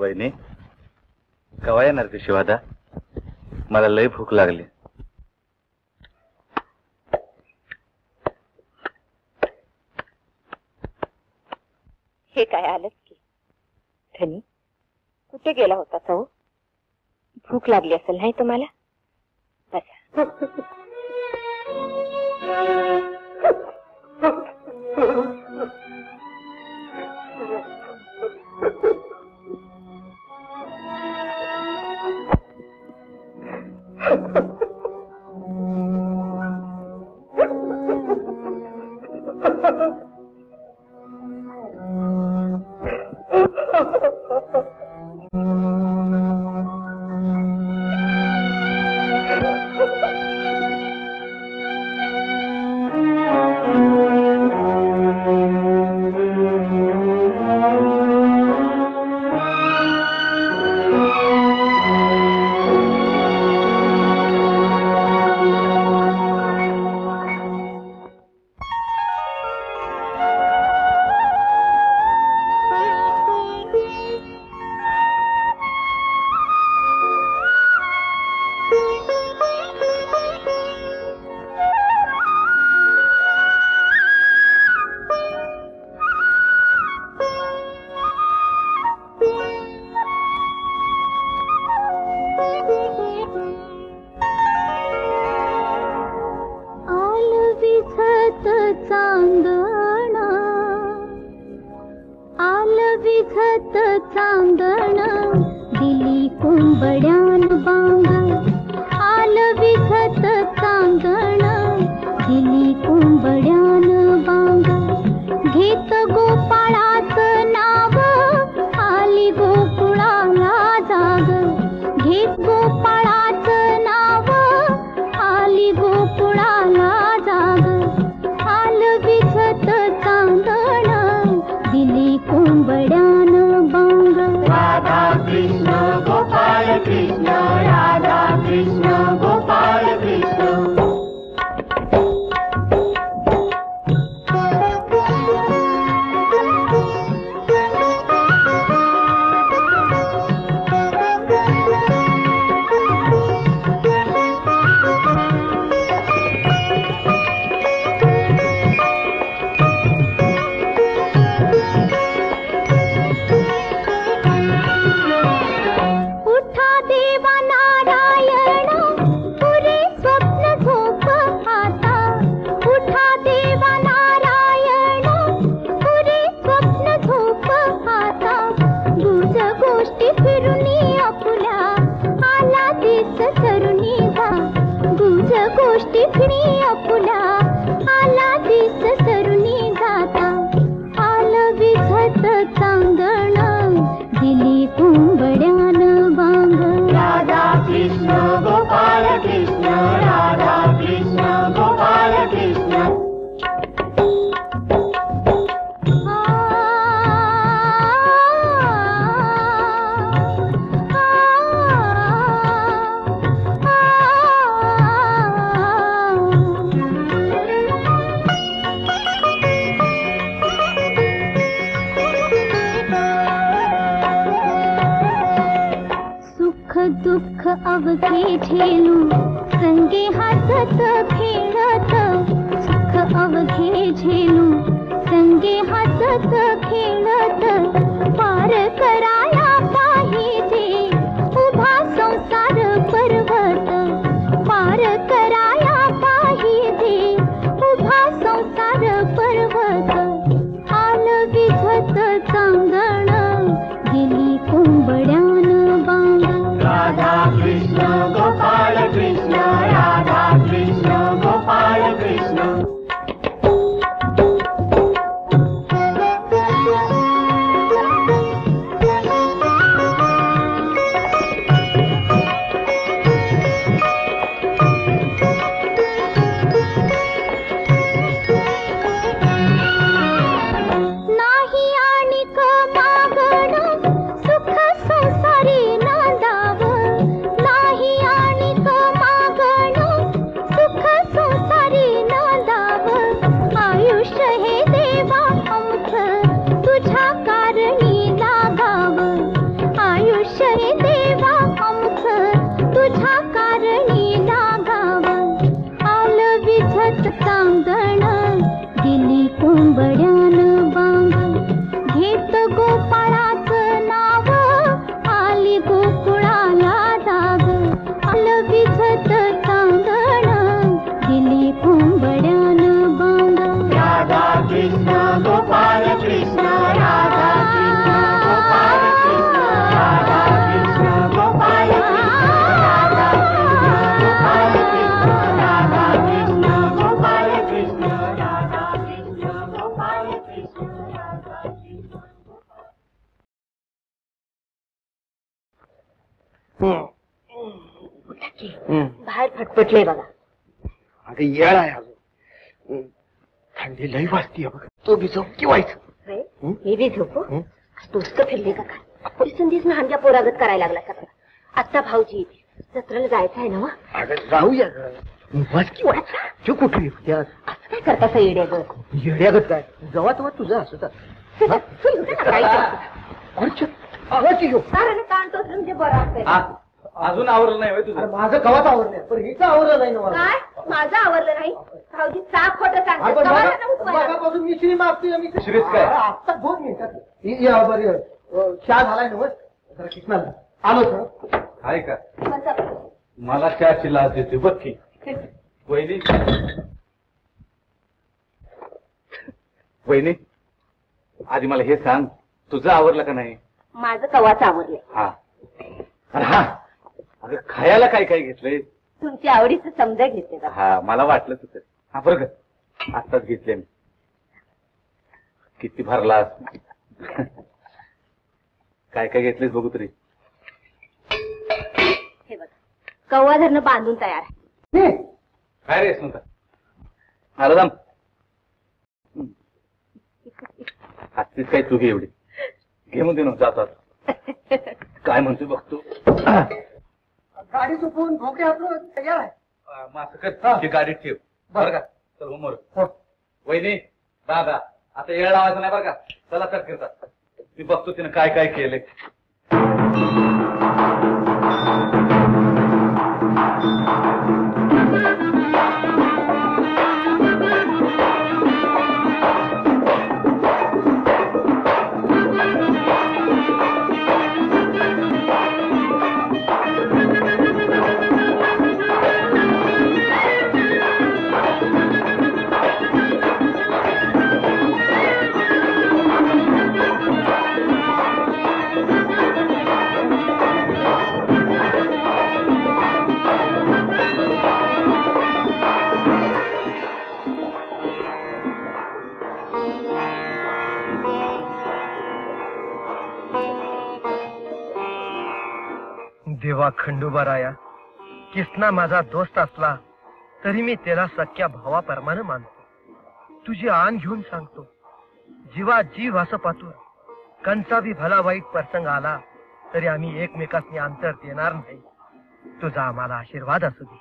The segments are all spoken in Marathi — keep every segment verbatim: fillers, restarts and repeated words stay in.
वहिनी कवा येणार ते शिवादा? मला लय भूक लागली. हे काय आलंच की. धनी कुठे गेला होता तो? भूक लागली असेल नाही तुम्हाला? बसा. कोंबड्यान बांग घेत गोपाळाचं नाव आली गोकुळाला जाग आलं विझत चांदण दिली कोंबड्यान बांग राधा कृष्ण गोपाल कृष्ण राधा कृष्ण गोपाल कृष्ण राधा कृष्ण गोपाल कृष्ण राधा कृष्ण गोपाल कृष्ण राधा कृष्ण गोपाल कृष्ण राधा कृष्ण बाहेर फटफटले बघा. अगं येळ आहे अजून. थंडी लई वाजतीये बघ. तो बी झोप की व्हायचं. मी बी झोपू. तोच फिरले का काय संधीच हांग्या पोरागत करायला लागला सगळं. आता भाऊजी जत्रेला जायचं आहे ना मग. अगं जाऊया ग. बस की व्हायचं. तू कुठे येते असं काय करता असं येड्यागत. येड्यागत काय जवा तेव्हा तुझं असत. आवाज येऊ. म्हणजे बरं असेल. अजून आवरलं नाही होय तुझं? माझं गवात आवडलं पण हिचं आवडलं नाही ना मला. काय माझं आवडलं नाही. भाऊजी साफ खोटं सांगतो. मागापासून मिश्री मागतोय मी. मिश्रीच काय? आत्ता दोन मिनिटात या बरं. चहा झालाय ना जरा कृष्णाला आलो सर. आहे का? मला चहाची लाच देते बघ की. वहिनी वहिनी आधी मला हे सांग, तुझं आवरलं का नाही? माझं कवाच आवडले. हा अरे हा अगं खायला काय काय घेतलंय? तुमच्या आवडीचं समजा घेते का? हा मला वाटलं तुझं. हा बरं का आत्ताच घेतले मी. किती भरलास? काय काय घेतलेस बघू तरी. हे बघा कव्वा धरणं बांधून तयार आहे. काय रे सुनता आराम हातीच काय चुकी एवढी घेऊन दे ना जातात. काय म्हणतोय बघतो. गाडी चुकवून भोके आपलं तयार आहे. मासं कर ती गाडीत ठेव बरं का. चल समोर. वहिनी दादा आता येळ लावायचा नाही बरं का. चला चट करतात. मी बघतो तिने काय काय केलंय. देवा खंडोबाराया, कृष्णा माझा दोस्त असला तरी मी त्याला सख्या भावाप्रमाणे मानतो. तुझी आण घेऊन सांगतो, जीवा जीव असं पातूर कंचा बी भला वाईट प्रसंग आला तरी आम्ही एकमेकांनी अंतर देणार नाही. तुझा आम्हाला आशीर्वाद असू दे.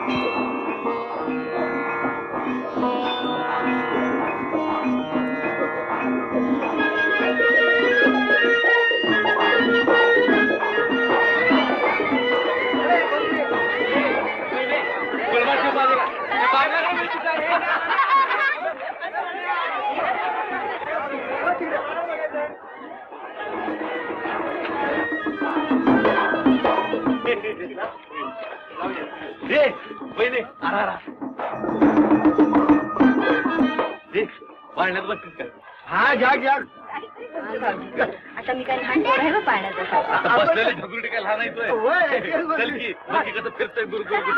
पाण्यात बघ का? हा घ्या घ्या. आता मी काय लहान पोर आहे पाण्याचा. आता बसलेले झगुरटी काय लहान येतोय. चल की बाकी कसं फिरतोय गुरगुर.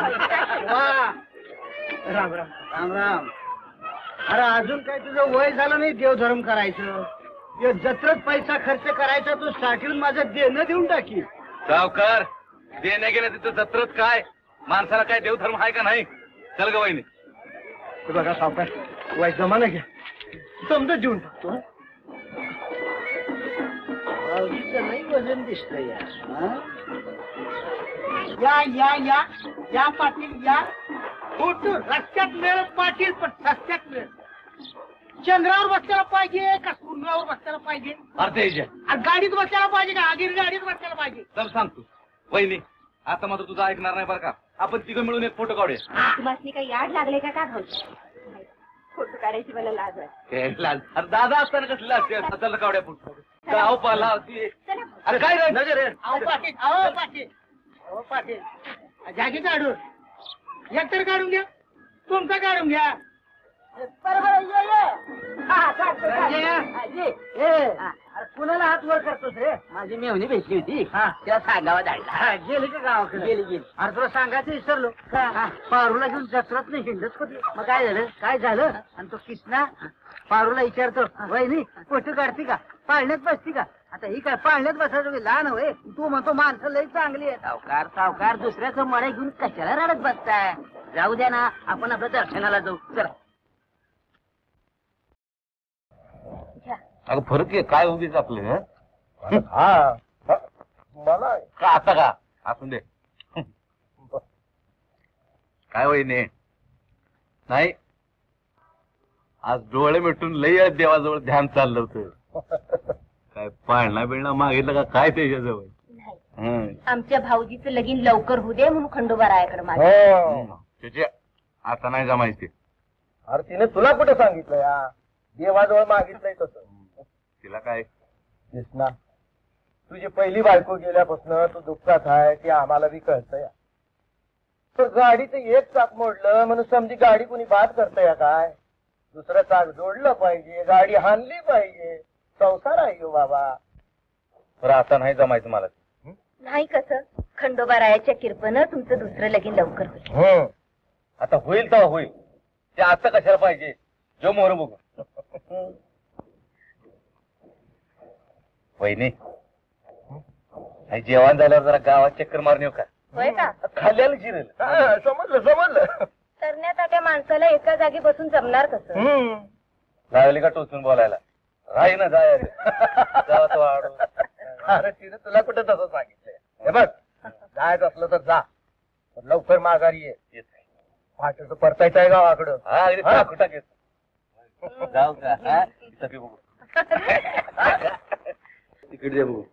राम राम राम राम. अरे अजून काय तुझं वय झालं नाही देवधर्म करायचं. या जत्रेत पैसा खर्च करायचा तू साठवून माझं देणं देऊन टाकी. सावकार देण्या गेल्या तिथं जत्रेत काय माणसाला काय देवधर्म आहे का नाही? चल ग वहिनी. बघा सावकार वय जमाना घ्या समजा देऊन टाकतो. नाही वजन दिसत या या या या पाटील या. फोटो रस्त्यात मिळ पाटील पण रस्त्यात मिळ. चंद्रावर बसल्याला पाहिजे का सूर्यावर बसल्याला पाहिजे? अर्धे गाडीत बसल्याला पाहिजे का आगीर गाडीत बसल्याला पाहिजे? चल सांगतो वहिनी. आता मात्र तुझं ऐकणार नाही बरं का. आपण तिघं मिळून एक फोटो काढूया. तुम्हाला काही याड लागले का काय भाऊ? फोटो काढायची मला लाज वाटते. हे लाल. अरे दादा असताना कसली असते चल कावड्या पुढे गाव पाला होती. अरे काय रे नजर आहे. अहो पाटील अहो पाटील अहो पाटील जागी काढून एकतर काढून घ्या तुमचा काढून घ्या. कुणाला हात वर करतोस रे. माझी मेवणी भेटली होती तेव्हा सांगावा जायला गेली का गावाकडे. गेली गेली. अरे तुला सांगायचं विसरलो पारूला घेऊन जत्रात नाही हिंडत होती. मग काय झालं काय झालं आणि तो किसना पारूला विचारतो वहिनी फोटो काढते का पाळण्यात बसती का. आता ही काय पाळण्यात बसायचं लहान होय. तू म्हणतो माणसं लई चांगली आहे. सावकार सावकार दुसऱ्याचं मळे घेऊन कशाला रडत बसताय. जाऊ द्या ना आपण आपल्या दर्शनाला जाऊ. चला अगं फरक आहे काय उगीच आपले हा मला का आता का असून दे. काय वहिनी नाही आज डोळे मिटून लई देवाजवळ ध्यान चाललं होतं. काय पाळणा बिळणा मागितलं का काय त्याच्याजवळ. नाही आमच्या भाऊजीचं लगीन लवकर होऊ दे म्हणून खंडोबा रायाकडे मागे. त्याचे आता नाही जमायचे. अरे तिने तुला कुठे सांगितलं या देवाजवळ मागितलंय तसं. तिला काय कृष्णा तुझी पहिली बायको गेल्यापासून तू दुःखात आहे ते आम्हाला बी कळतं या. तर गाडीचं एक चाक मोडलं म्हणून समजी गाडी कुणी बाद करतय काय. दुसरं चाक जोडलं पाहिजे गाडी हाणली पाहिजे संसार आहे हो बाबा. बरं आता नाही जमायचं मला. नाही कसं खंडोबा रायाच्या किरपनं तुमचं दुसरं लगीन लवकर होईल. आता होईल तेव्हा होईल. ते आता कशाला पाहिजे जो मोर बघू. वहिनी जेवण झाल्यावर जरा गावात चक्कर मारून येऊ का. होय का खाल्ल्याला जिरेल. समजलं समजलं. तरण्यात त्या माणसाला एका जागी बसून जमणार कसं. लागली का टोचून बोलायला राही ना जाय. अरे तिने तुला कुठे तसं सांगितलंय. हे बघ जायचं असलं तर जा लवकर माघारी ये. फाटचं परतायचं आहे गावाकडं. हा अगदी टाकू टाकेल. जाऊ का हा इथं बघू तिकीट दे बघू.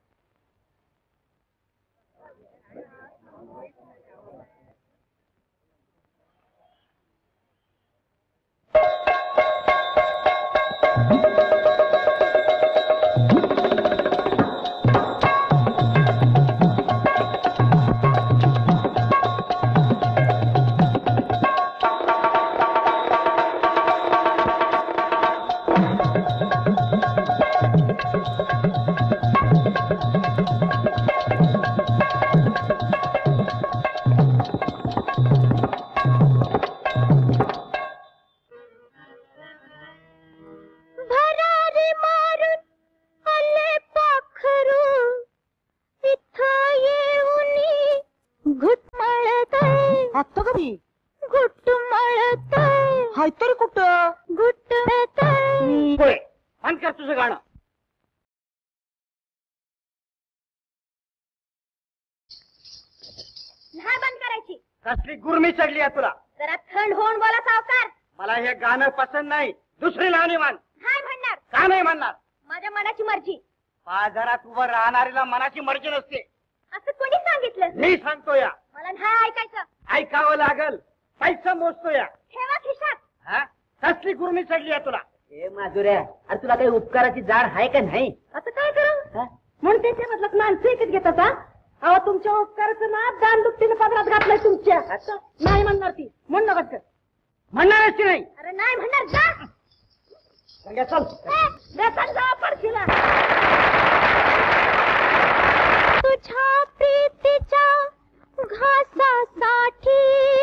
कसली गुरमी चढली आहे तुला. जरा थंड होऊन बोला सावकार. मला हे गाणं पसंत नाही. दुसरी लावणी मान. नाही म्हणणार. का नाही म्हणणार. माझ्या मनाची मर्जी. बाजारात उभं राहणारीला मनाची मर्जी नसते. असं कोणी सांगितलं. मी सांगतो या. मला नाही ऐकायचं. ऐकावं लागल. पैसा मोजतो या. ठेवा खिशात. हा कसली गुरमी चढली आहे तुला. हे माधुऱ्या अरे तुला काही उपकाराची जाण आहे का नाही. असं काय करू म्हणून त्याच्या मधलं माणसं एकच घेतात. अहो तुमच्या उपकाराचं ना दान दुपटीने पदरात घातलंय तुमच्या. नाही म्हणणार ती म्हण नका. म्हणणारच नाही. अरे नाही म्हणणार जा. चल बेसन जा पडशीला. तुझ्या प्रीतीच्या घासासाठी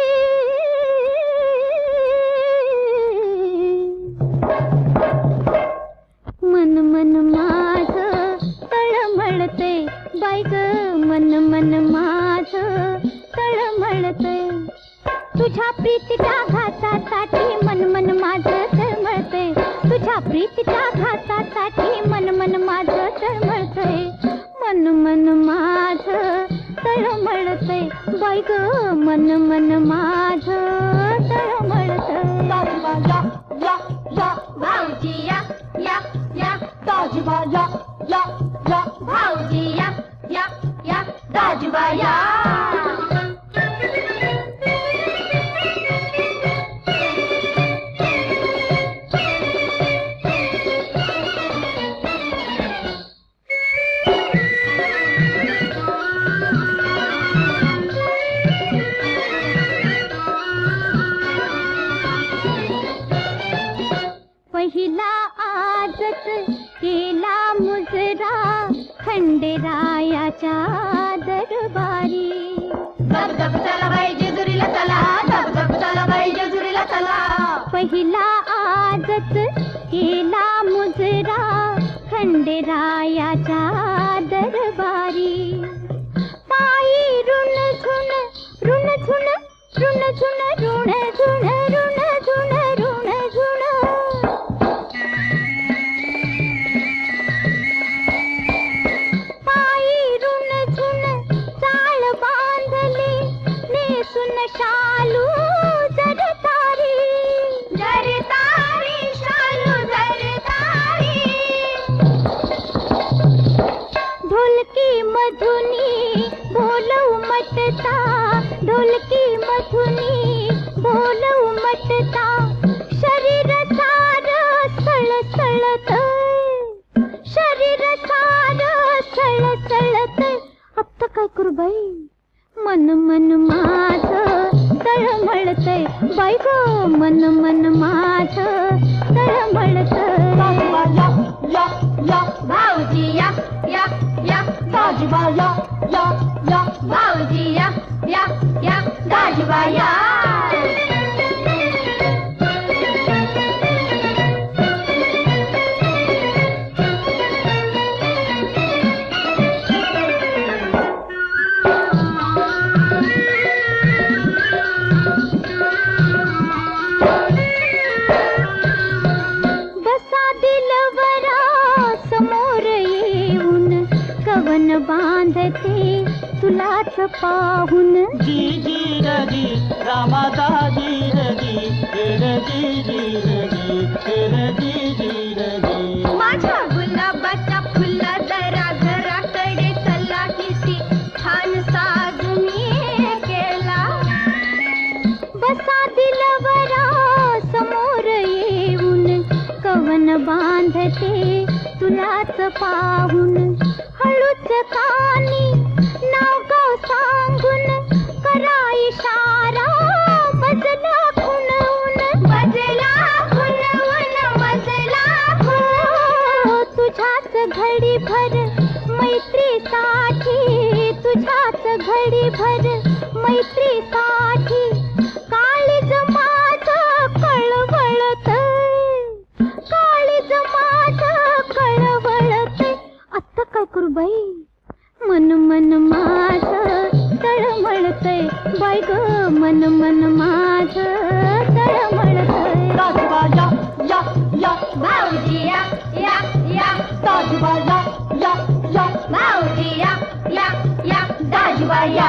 मन मन माझ तळमळते बाई ग मन मन माझ तळमळते. तुझ्या प्रीतीच्या घासासाठी मन मन माझ तळमळते. तुझ्या प्रीतीच्या घासासाठी मन मन माझ तळमळते. मन मन माझ तळमळते बाई ग मन मन माझ तळमळते. या या भाऊजी या या या दाजूबा या या या भाऊजी या या या दाजूबा या. आजच केला मुजरा खंडेरायाच्या दरबारी. धब धब चला बाई जेजुरीला चला, धब धब चला बाई जेजुरीला चला. पहिला आजच केला मुजरा खंडेरायाच्या दरबारी. पायी रुण झुण रुण झुण रुण झुण रुण झुण रुण झुण रुण झुण. पायी रुण झुण चाळ बांधली नेसून शालू जरतारी. जरतारी शालू जरतारी. ढोलकी मधुनी बोलव मटता, ढोलकी मधुनी बोलव मटता. शरीर सार सळसळत, शरीर सार सळसळत. आता काय करू बाई, मन मन माझं तळमळतय बाई गो, मन मन माझं तळमळतय. या या भाऊजी या या या दाजीबा या या या भाऊजी या या या दाजीबा या. बांधते तुलाच पाहून. जी जी रजी रामादाजी रजी रजी जी रजी रजी जी रजी. माझ्या गुलाबाचा फुला जरा घराकडे चला, किती छान साज मी केला. बसा दिलवरा समोर येऊन, कवन बांधते तुलाच पाहून. हळूच कानी नाव गाव सांगून करा इशारा, बजला खुणवून बजला खुणवून बजला खुण. तुझ्याच घडी भर मैत्रीसाठी, तुझ्याच घडी भर मैत्रीसाठी. काळीज माझं कळवळत, काळीज माझं कळवळत. आता काय करू बाई, मन मन माझं तळमळतय बाई ग, मन मन माझं तळमळतय. दाजीबा या या या भाऊजी या या या दाजीबा या या या भाऊजी या या या दाजीबा या.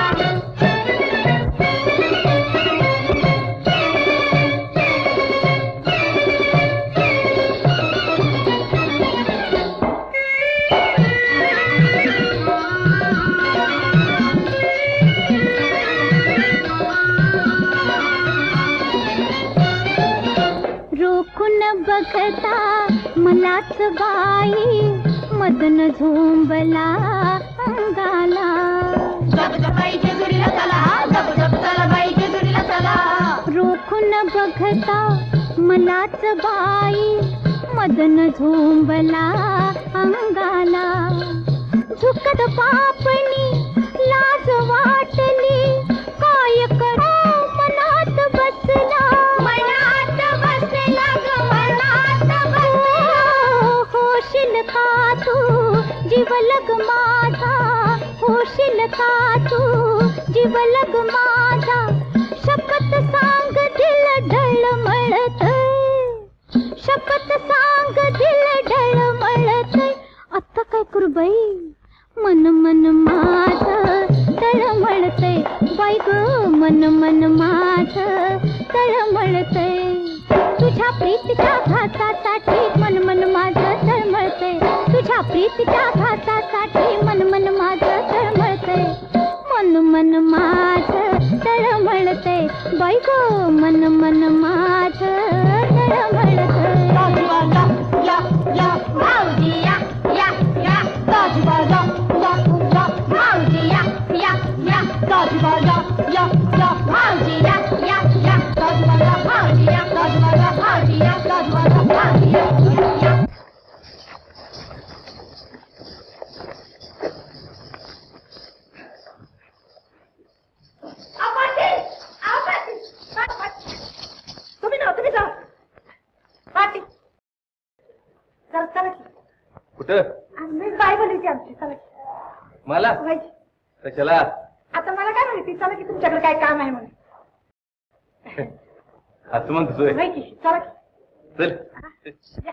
बघता मलाच बाई मदन झोंबला अंगाला. जब जब बाई जेजुरीला चला, जब जब चला बाई जेजुरीला चला. रोखून बघता मलाच बाई मदन झोंबला अंगाला. झुकत पापणी लाज वाटली, काय करू मनात बसला. मनात बसला ग मनात बसला. होशील का तू जीवलग माझा, होशील का तू जीवलग माझा. शपथ सांग दिल ढळमळत, शपथ सांग दिल ढळमळत. आता काय करू बाई, मन मन माझं तळमळतय बाई ग, मन मन माझं तळमळतय. तुझ्या प्रीतीच्या घातासाठी मन मन माझं तळमळतय, तुझ्या प्रीतीच्या घातासाठी मन मन माझं तळमळतय. मन मन माझं तळमळतय बाई ग, मन मन माझं तळमळतय. दाजीबा या या या भाऊजी या या या दाजीबा या या या भाऊजी या या या दाजीबा या या या भाऊजी या या या दाजीबा या भाऊजी या दाजीबा या भाऊजी या दाजीबा या भाऊजी या चला चला की. कुठं मी बाय बोलायची आमची चला की. मला व्हायची. कशाला आता मला काय माहिती चला की तुमच्याकडे काय काम आहे म्हणून. असं म्हणतोय व्हायची चला की. चल या.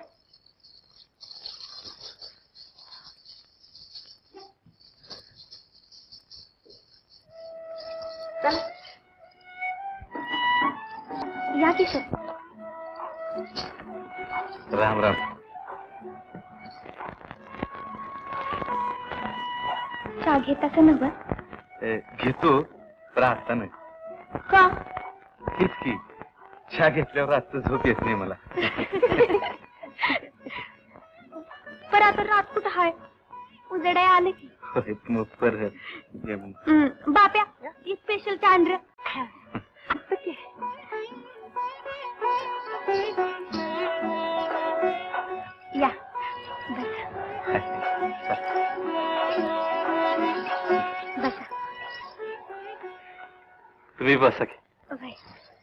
चला. या की सर. राम राम. चहा घेता का नव्हतं? ए, घेतो पण आता नाही. का? हेच की चहा घेतल्यावर रात्र झोप येत नाही मला. पर आता रात कुठं हाय? उजेडाय आले की. होय, मग परत ये मग. हम्म, बाप्या ही स्पेशल चांद्र. या बसा. बसा. तुम्ही बसा की. बाय.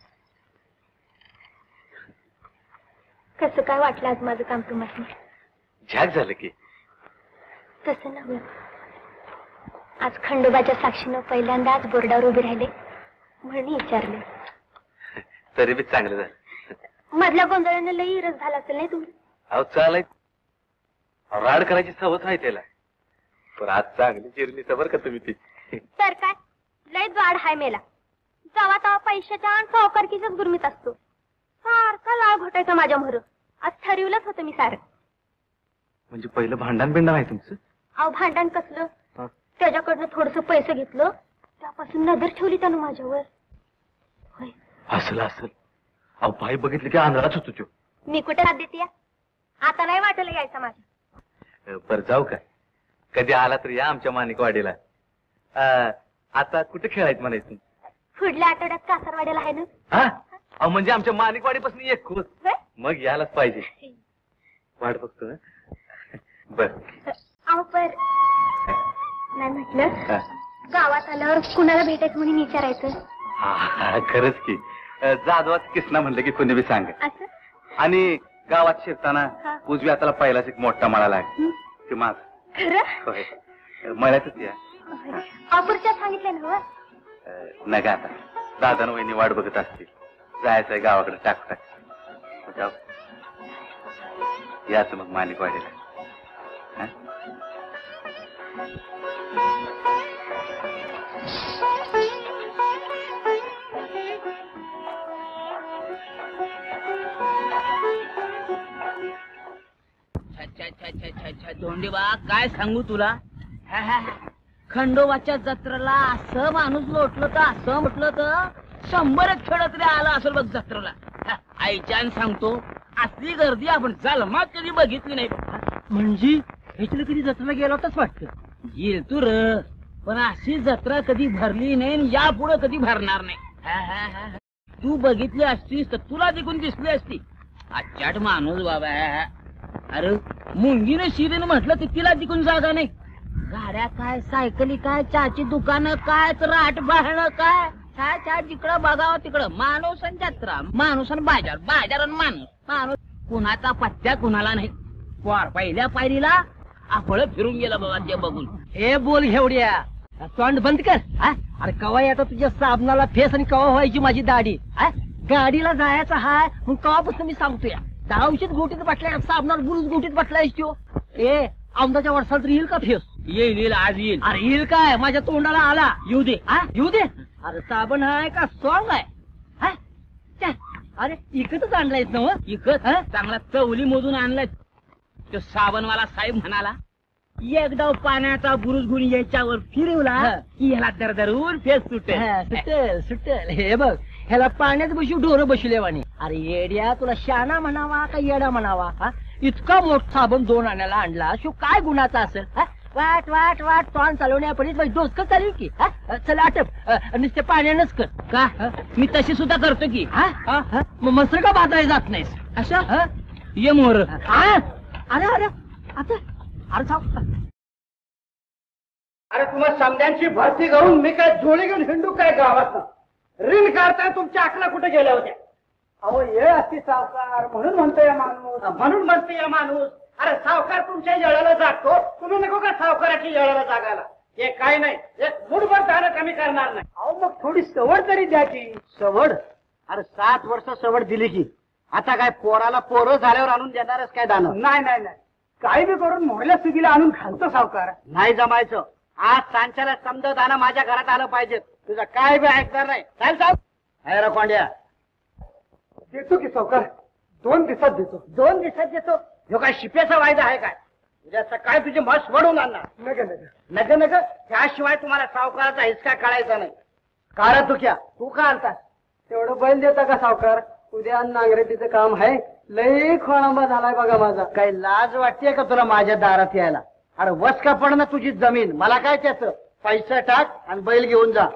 कसं काय वाटलं आज माझं काम तुम्हाला? झाक झालं की. तसं नव्हे. आज खंडोबाच्या साक्षीनं पहिल्यांदा आज बोर्डावर उभे राहिले म्हणून विचारले. तरी बी चांगलं झालं. मधल्या गोंधळाने लई इरस झाला असेल नाही तुम्ही? अहो चालाय राड करायची सवत आहे त्याला. पण आज चांगली चिरली तर बरं का तुम्ही ती. तर काय लय जाड हाय मेला. जावा तेव्हा पैशाच्या आणि सावकारकीचाच गुरमीत असतो. सारखा लाळ घोटायचा माझ्या मोहर. आज ठरवलंच होतं मी सारं. म्हणजे पहिलं भांडण बिंडण आहे तुमचं? अहो भांडण कसलं. हा. त्याच्याकडनं थोडस पैसे घेतलं त्यापासून नजर ठेवली त्यानं माझ्यावर. होय. असलं असलं. अहो बाई बघितलं की आंधळाच होतो तो. मी कुठे राहत देते या? आता नाही वाटलं यायचं माझ्या. बरं जाऊ काय? कधी आला तर या आमच्या माणिकवाडीला. अं, आता कुठे खेळायचं म्हणायचं? पुढल्या आठवड्यात कासारवाड्याला आहे ना? हा अहो म्हणजे आमच्या माणिकवाडीपासून एक खुश. होय? मग यायलाच पाहिजे. वाट बघतो ना. बर अहो पर नाही म्हटलं हा. गावात आल्यावर कुणाला भेटायचं म्हणून विचारायचं. हा, खरंच की. अं, जाधवात किसना म्हणलं की कोणी बी सांग. असं आणि गावात शिरताना हा. उजव्या हाताला पहिलाच एक मोठा मळा लाग हं? ते माग. खरं? होय. मळ्यातच या. अपुरच्या सांगितलं ना. अं, नका आता दादा वहिनी वाट बघत असतील. जायचंय गावाकडे टाक टाक जाऊ. याच मग माणिकवाडीला. हा? धोंडेबा काय सांगू तुला. हा, हा, हा. खंडोबाच्या जत्रेला असं माणूस लोटलं तर असं म्हटलं तर शंभरच खेळ तरी आला असेल बघ जत्रेला. हा, आईच्यान सांगतो असली गर्दी आपण जन्मात कधी बघितली नाही. म्हणजे ह्याच्याला कधी जत्रेला गेला होताच वाटतं. येईल तू र पण अशी जत्रा कधी भरली नाही आणि यापुढे कधी भरणार नाही. हा, हा, हा. तू बघितली असतीस तर तुला तिकून दिसली असती. अचाट माणूस बाबा. हा, हा. अरे मुंगीने शिरीने म्हटलं तर तिला तिकून जागा नाही. गाड्या काय सायकली काय चहाची दुकानं काय राट बाळणं काय चहा चहा जिकडं बघावं तिकडं माणूस आणि जत्रा माणूस आणि बाजार बाजार आणि माणूस माणूस. कुणाचा पत्त्या कुणाला नाही. पोर पहिल्या पायरीला आपळ फिरून गेलं बाबा ते बघून. हे बोल घेवड्या तोंड बंद कर. हा? अरे कवा येता तुझ्या साबणाला फेस आणि कवा व्हायची माझी दाढी. हा? गाडीला जायचं हाय मग कवापासून मी सांगतोय. दहावीशीत गोटीत बसल्या साबणाला बुरुज गोटीत बसलायस तो. ए आमदाच्या वर्षात येईल का फेस? येईल येईल आज येईल. अरे येईल काय माझ्या तोंडाला आला. येऊ दे. हा येऊ दे. अरे साबण आहे का सॉंग आहे? हा? छ्या, अरे इकतच आणलायस ना हो? इकत हा? चांगला चवली मोजून आणलाय. तो साबणवाला साहेब म्हणाला एकदा पाण्याचा बुरुज घेऊन याच्यावर फिरवला हा. की ह्याला दरदरून फेस सुटेल. हा, सुटेल सुटेल. हे बघ ह्याला पाण्यात बसू ढोरं बसलेवानी. अरे येड्या तुला शाना म्हणावा का येडा म्हणावा. हा इतका मोठा साबण दोन आण्याला आणला शो काय गुणाचा असेल. हा वाट वाट वाट तोंड चालवण्यापर्यंत डोसकं चालू की. हा चला आटप नुसते पाण्यानंच कर. का हा? मी तशी सुद्धा करतो की. हा हा? मग मसर का बाजारात जात नाहीस असं हा? ये मोर. हा? अरे अरे आता अरे साव अरे तुम्हाला समद्यांची भरती करून मी काय झोळी घेऊन हिंडू काय गावात. ऋण काढताय तुमच्या अकला कुठे गेल्या होत्या. अहो ये अति सावकार म्हणून म्हणतोय माणूस म्हणून म्हणतोय माणूस अरे सावकार तुमच्या येळाला जागतो, तुम्ही नको का सावकाराची येळाला जागायला? हे काय नाही, एक मुठभर दाणं कमी करणार नाही. अहो मग थोडी सवड तरी द्यायची. सवड? अरे सात वर्ष सवड दिली की आता काय पोराला पोरं झाल्यावर आणून देणारच काय दाणं? नाही नाही नाही, काही बी करून मोहल्या सुगीला आणून घालतो सावकार. नाही जमायचं. आज सांच्याला समजा दाणं माझ्या घरात आलं पाहिजे. तुझं काय बी ऐकणार नाही. चाल साव रे कोंड्या. देतो की सावकार, दोन दिवसात देतो. दोन दिवसात देतो? ह्यो काय शिप्याचा वायदा आहे काय? उद्या सकाळी तुझी म्हस वडून आणणार. नग नग नग नग त्याशिवाय तुम्हाला सावकाराचा हिसका कळायचा नाही. काळ तू क्या तू का आणतास? तेवढं बैल देता का सावकार? उद्या नांगरेटीचं काम आहे. लई खोळंबा झालाय बघा माझा. काही लाज वाटते का तुला माझ्या दारात यायला? अरे वस का पड ना तुझी जमीन, मला काय त्याचं? पैसा टाक आणि बैल घेऊन जा.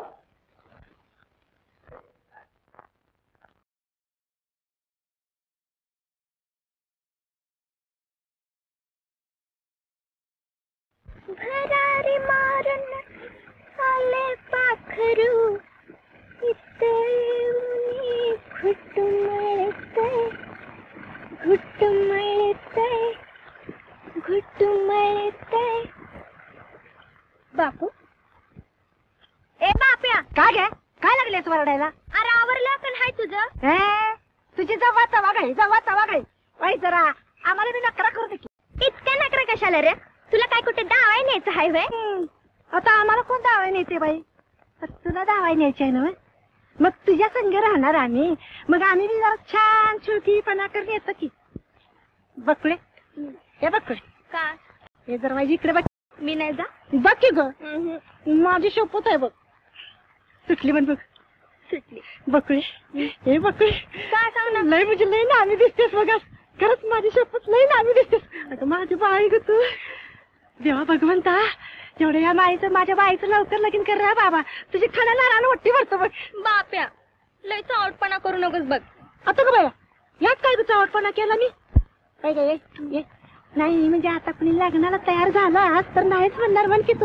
भरारी मारून आले पाखरू इथे घुट्टू मळते घुट्टू मळते घुट्टू मळते. बापू ए बाप्या काय गे काय लागलेस वरडायला? अरे आवरलं पण हाय तुझं? हे तुझी जवा तवा गाई जवा तवा गाई वाई जरा आम्हाला बी नकरा करू दे की. इतक्या नकरा कशाला रे? तुला काय कुठे दावाय न्यायचं आहे व्हय? आता आम्हाला कोण दावाय न्यायचे बाई? तुला दावाय न्यायची आहे ना? मग तुझ्या संग राहणार आम्ही, मग आम्ही बी जरा छान चुळकीपणा करून येतो की. बकळे हे बकळे का हे जर माझी इकडे बघ. मी नाही जा. बघ की ग माझी शपथ आहे बघ. सुटली पण बघ सुटली. बकळे हे बकळे काय सांग ना. लय म्हणजे लय ना आम्ही दिसतेस बघा. खरंच माझी शपथ लय ना आम्ही दिसतेस. अगं माझी बाई ग तू. देवा भगवंता एवढ्या या बाईचं माझ्या बाईचं लवकर लगीन कर रे बाबा. तुझी खाण्याला रान वट्टी भरतो बघ. बाप्या लय चावटपणा करू नकोस बघ. आता ग बाया यात काय तू चावटपणा केला मी? काय काय ये नाही म्हणजे आता कुणी लग्नाला तयार झाला आज तर नाहीच म्हणणार म्हण की तू.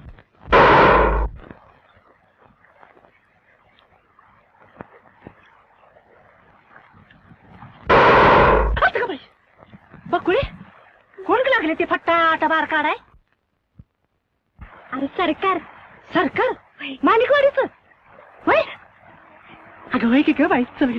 बकुळे कोण लागले ते फट्टा बार काढाय? अरे सरकार सरकार माणिकवाडीच होय. अगं होय की ग बाई. चल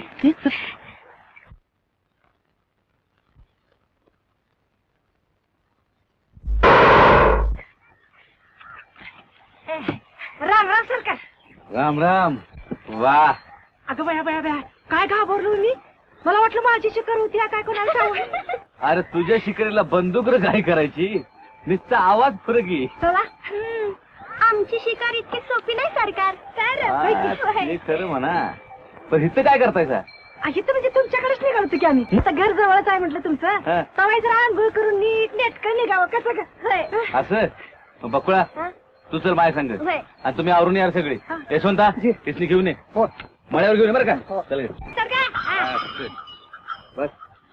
राम राम सरकार. राम राम. वा अगं बया बया बया काय घाबरलो मी. मला वाटलं माझी शिकार होती काय कोणाला सांगू. अरे तुझ्या शिकारीला बंदूक र काय करायची? नुसता आवाज फरकी. चला आमची शिकार इतकी सोपी नाही सरकार. हे खरं म्हणा. पण इथं काय करतायचा? अशी तर म्हणजे तुमच्याकडेच निघालतो की आम्ही. आता घर जवळच आहे म्हटलं तुमचं. तवाय जरा आंघोळ करून नीट नेटकं निघावं कसं असं. बकुळा तू चल माझ्या सांग आणि तुम्ही आवरून यार सगळे. यशवंता तिसनी घेऊन ये. मळ्यावर घेऊन ये बरं का. चल बस.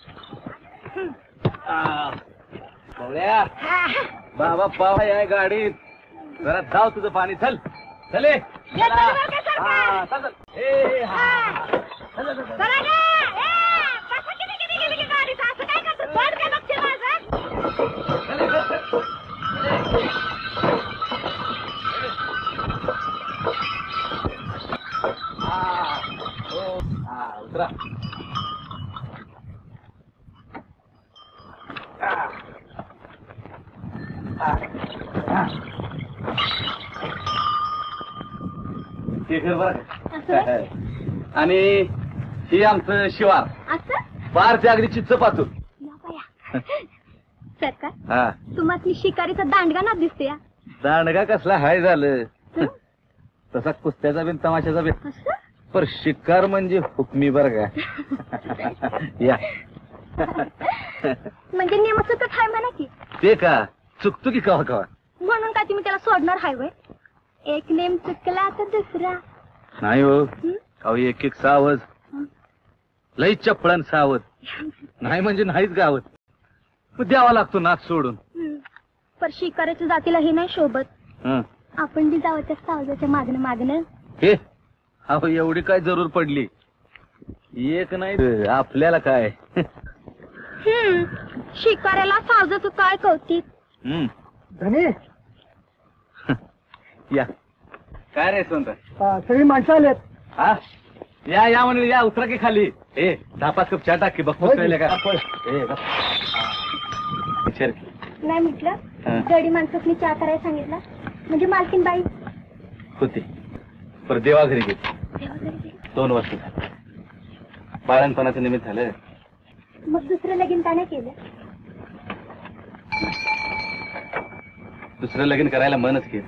कवळ्या बाबा पावा या गाडीत जरा जाऊ तुझं पाणी. चल चले. उतरा. आणि ही आमचं शिवार. बार ते अगदी चिच्च पाचू. सरकार हा तुम्हाला शिकारीचा दांडगा ना दिसते. दांडगा कसला हाय झालं तसा कुस्त्याचा बिन तमाशाचा बिन. पर शिकार म्हणजे हुकमी बर का. या म्हणजे नेमच तर हाय म्हणा की. ते का चुकतो की कवा कवा म्हणून काय तुम्ही त्याला सोडणार हाय वय? एक नेम चुकला तर दुसरा नाही हो. अहो एक एक सावध लई चपळण सावध नाही म्हणजे नाहीच गावत. मग द्यावा लागतो नाक सोडून. पर शिकाऱ्याच्या जातीला हे नाही शोभत. आपण बी जावं त्या सावजाच्या मागणं मागणं. हे अहो एवढी काय जरूर पडली. एक नाही आपल्याला काय हम्म शिकाऱ्याला सावजाचं काय कौतिक. हम्म धनी या काय रे यशवंत सगळी माणसं आलेत. हा या या म्हणून या उतरा की खाली. ए दहा पाच कप चहा टाक की बघ राहिले का ए बघ. विचार की. नाही म्हटलं हा. गडी माणसाने चहा करायला सांगितलं म्हणजे मालकीन बाई होती पर देवा घरी गेली दोन वर्ष झाली. बाळणपणाचं निमित्त झालं. मग दुसरं लगीन का नाही केलं. दुसरं लगीन करायला मनच केलं.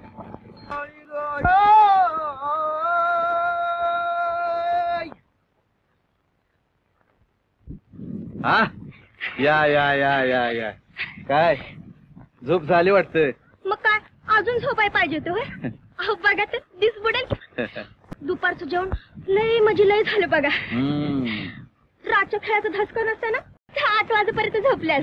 हा या या या या या काय झोप झाली वाटतं. मग काय अजून झोपाय पाहिजे होतं होय? अहो बघा तर दिस बुडेल. दुपारचं जेवण लय म्हणजे लय झालं बघा. हम्म. रातच्या खेळाचं धसकं नसतं ना तर आठ वाजेपर्यंत झोपल्यास.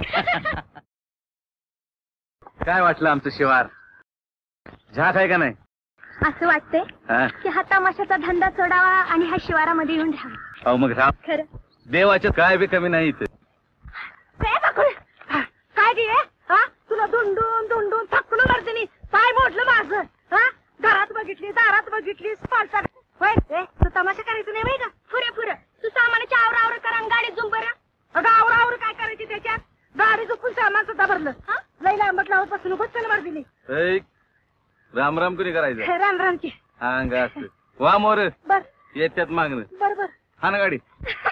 काय वाटलं आमचं शिवार झाक आहे का नाही. असं वाटतंय हा? की हा तमाशाचा धंदा सोडावा आणि हा शिवारामध्ये येऊन राहा. अहो मग राम खरं देवाच्या काय बी कमी नाही इथं. ए, बाकुळ. काय गे हा तुला दुंडून दुंडून थकून मर्दिनी पाय मोडलं माझं. हा घरात बघितली दारात बघितली पालसात होय. ए, तू तमाशा करायचं नाही माहिती का. पुरे पुरं तू सामानाच्या आवरा आवरा करा आणि गाडी झुंबर. अगं आवर आवर काय करायची त्याच्यात गाडी चुकून सामान सुद्धा भरलं. हा लई लांबट लावत बसून बसलं मर्दिनी. ऐक, राम राम कुणी करायचं. राम रामची हा अंग असत वा मोर बर येत्यात मागणं. बर बर हा ना गाडी.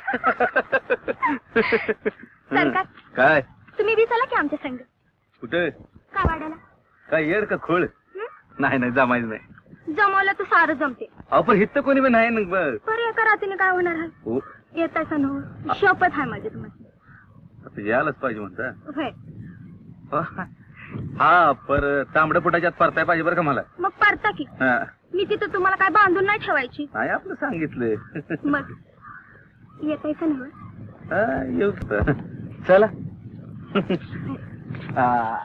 सरकार काय तुम्ही बी चला की आमच्या संग. कुठे का वाड्याला काय येड का खोळ. नाही नाही जमायचं नाही. जमवलं तर सारं जमते. अहो पण हित कोणी बी नाही ना बघ. पर एका रात्रीने काय होणार आहे. हो येताय का नव्ह शपथ आहे माझी तुम्हाला. आता यायलाच पाहिजे म्हणता. होय हा पर तांबड्या पोटाच्यात परताय पाहिजे बरं का मला. मग परता की हा मी तिथं तुम्हाला काय बांधून नाही ठेवायची. नाही आपलं सांगितलं. मग येताय का नव्ह. हा येऊ तर. चला. हा.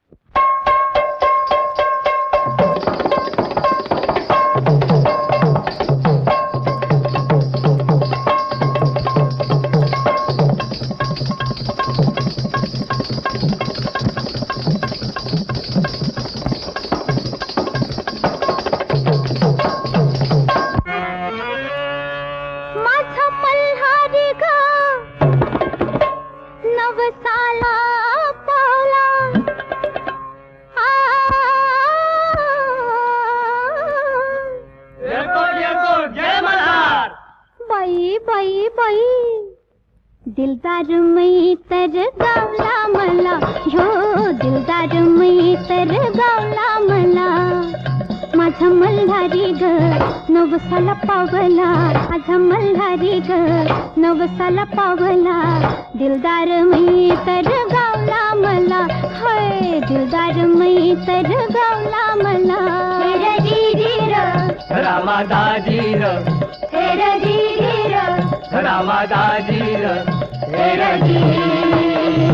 माझा मल्हारी ग नवसाला पावला. आ, बाई बाई बाई दिलदार मै तर गावला मला. ह्यो दिलदार मै तर गावला मला. माझा मल्हारी ग नवसाला पावला. माझा मल्हारी ग नवसाला पावला. दिलदार मै तर गावला मला. हाय दिलदार मै तर गावला मला. हेर दीदी र रामा दाजी र हेर दीदी र रामा दाजी र हेर दीदी.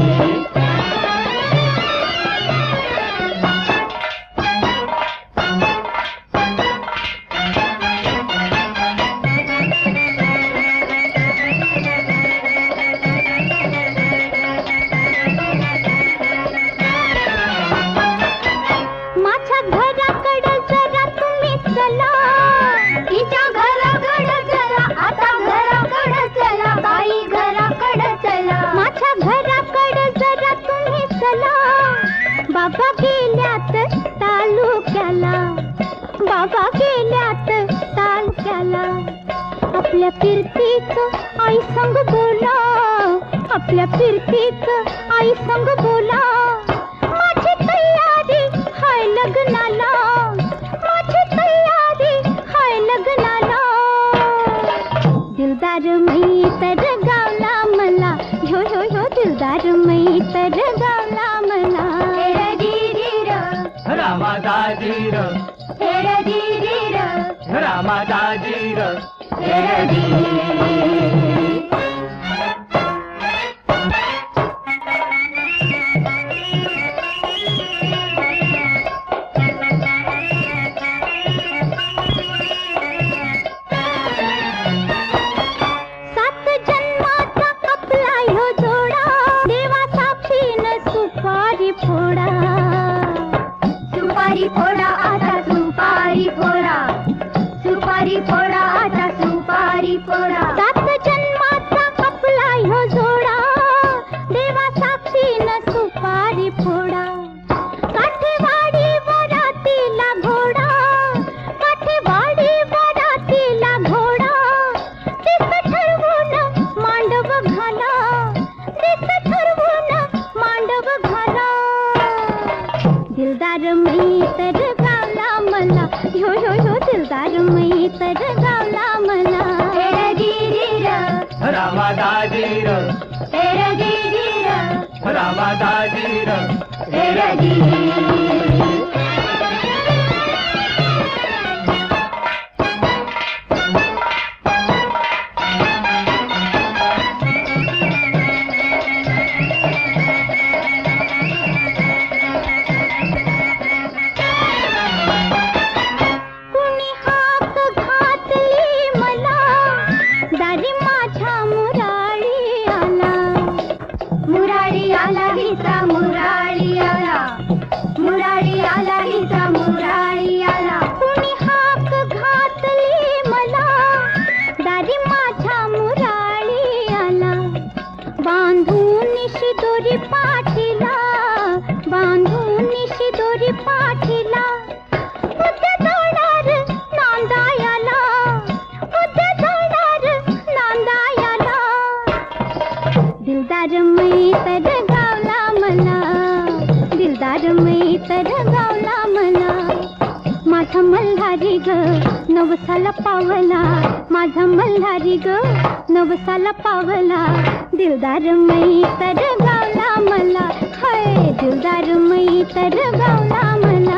माझ्या घराकडं जरा तुम्ही चला. तिच्या घराकडं जरा आता घराकडं चला. बाई घराकडं चला. माझ्या घराकडं जरा तुम्ही चला. बाबा गेल्यात तालुक्याला. बाबा गेल्यात तालुक्याला. आपल्या फिरतीच आई संग बोला. आपल्या फिरतीच आई संग बोला. माझी तयारी हाय लग्नाला. माझी तयारी हाय लग्नाला. दिलदार मै तर गावला मला. ह्यो ह्यो ह्यो दिलदार मै तर गावला मला. हेर दीदी र रामा दाजी र हेर दीदी र रामा दाजी र हेर दीदी. सात जन्माचा आपला ह्यो जोडा. सुपारी फोडा सुपारी फोडा आता सुपारी फोडा सुपारी फोडा आता सुपारी फोडा सात जन्माचा आपला ह्यो जोडा देवा साक्षीनं सुपारी फोडा काठेवाडी वरातीला घोडा काठेवाडी वरातीला घोडा दिस ठरवून मांडव घाला दिस ठरवून मांडव घाला दिलदार मी तर गावला मला ह्यो ह्यो ह्यो दिलदार मी तर गावला मला रामादाजीर रामादाजीर कुणी हाक घातली मला दारी माझ्या मुरारी आला मुरारी आला हिचा मुरारी आला मुरारी आला हिचा मुरारी आला कुणी हाक घातली मला दारी माझ्या मुरारी आला बांधून शिदोरी पाठीला बांधून शिदोरी पाठीला उद्या जाणार नांदायाला उद्या जाणार नांदायाला दिलदार मी तर गावला मला दिलदार मी तर गावला मला माझा मल्हारी ग नवसाला पावला माझा मल्हारी ग नवसाला पावला दिलदार मी तर गावला मला हाय दिलदार मी तर गावला मला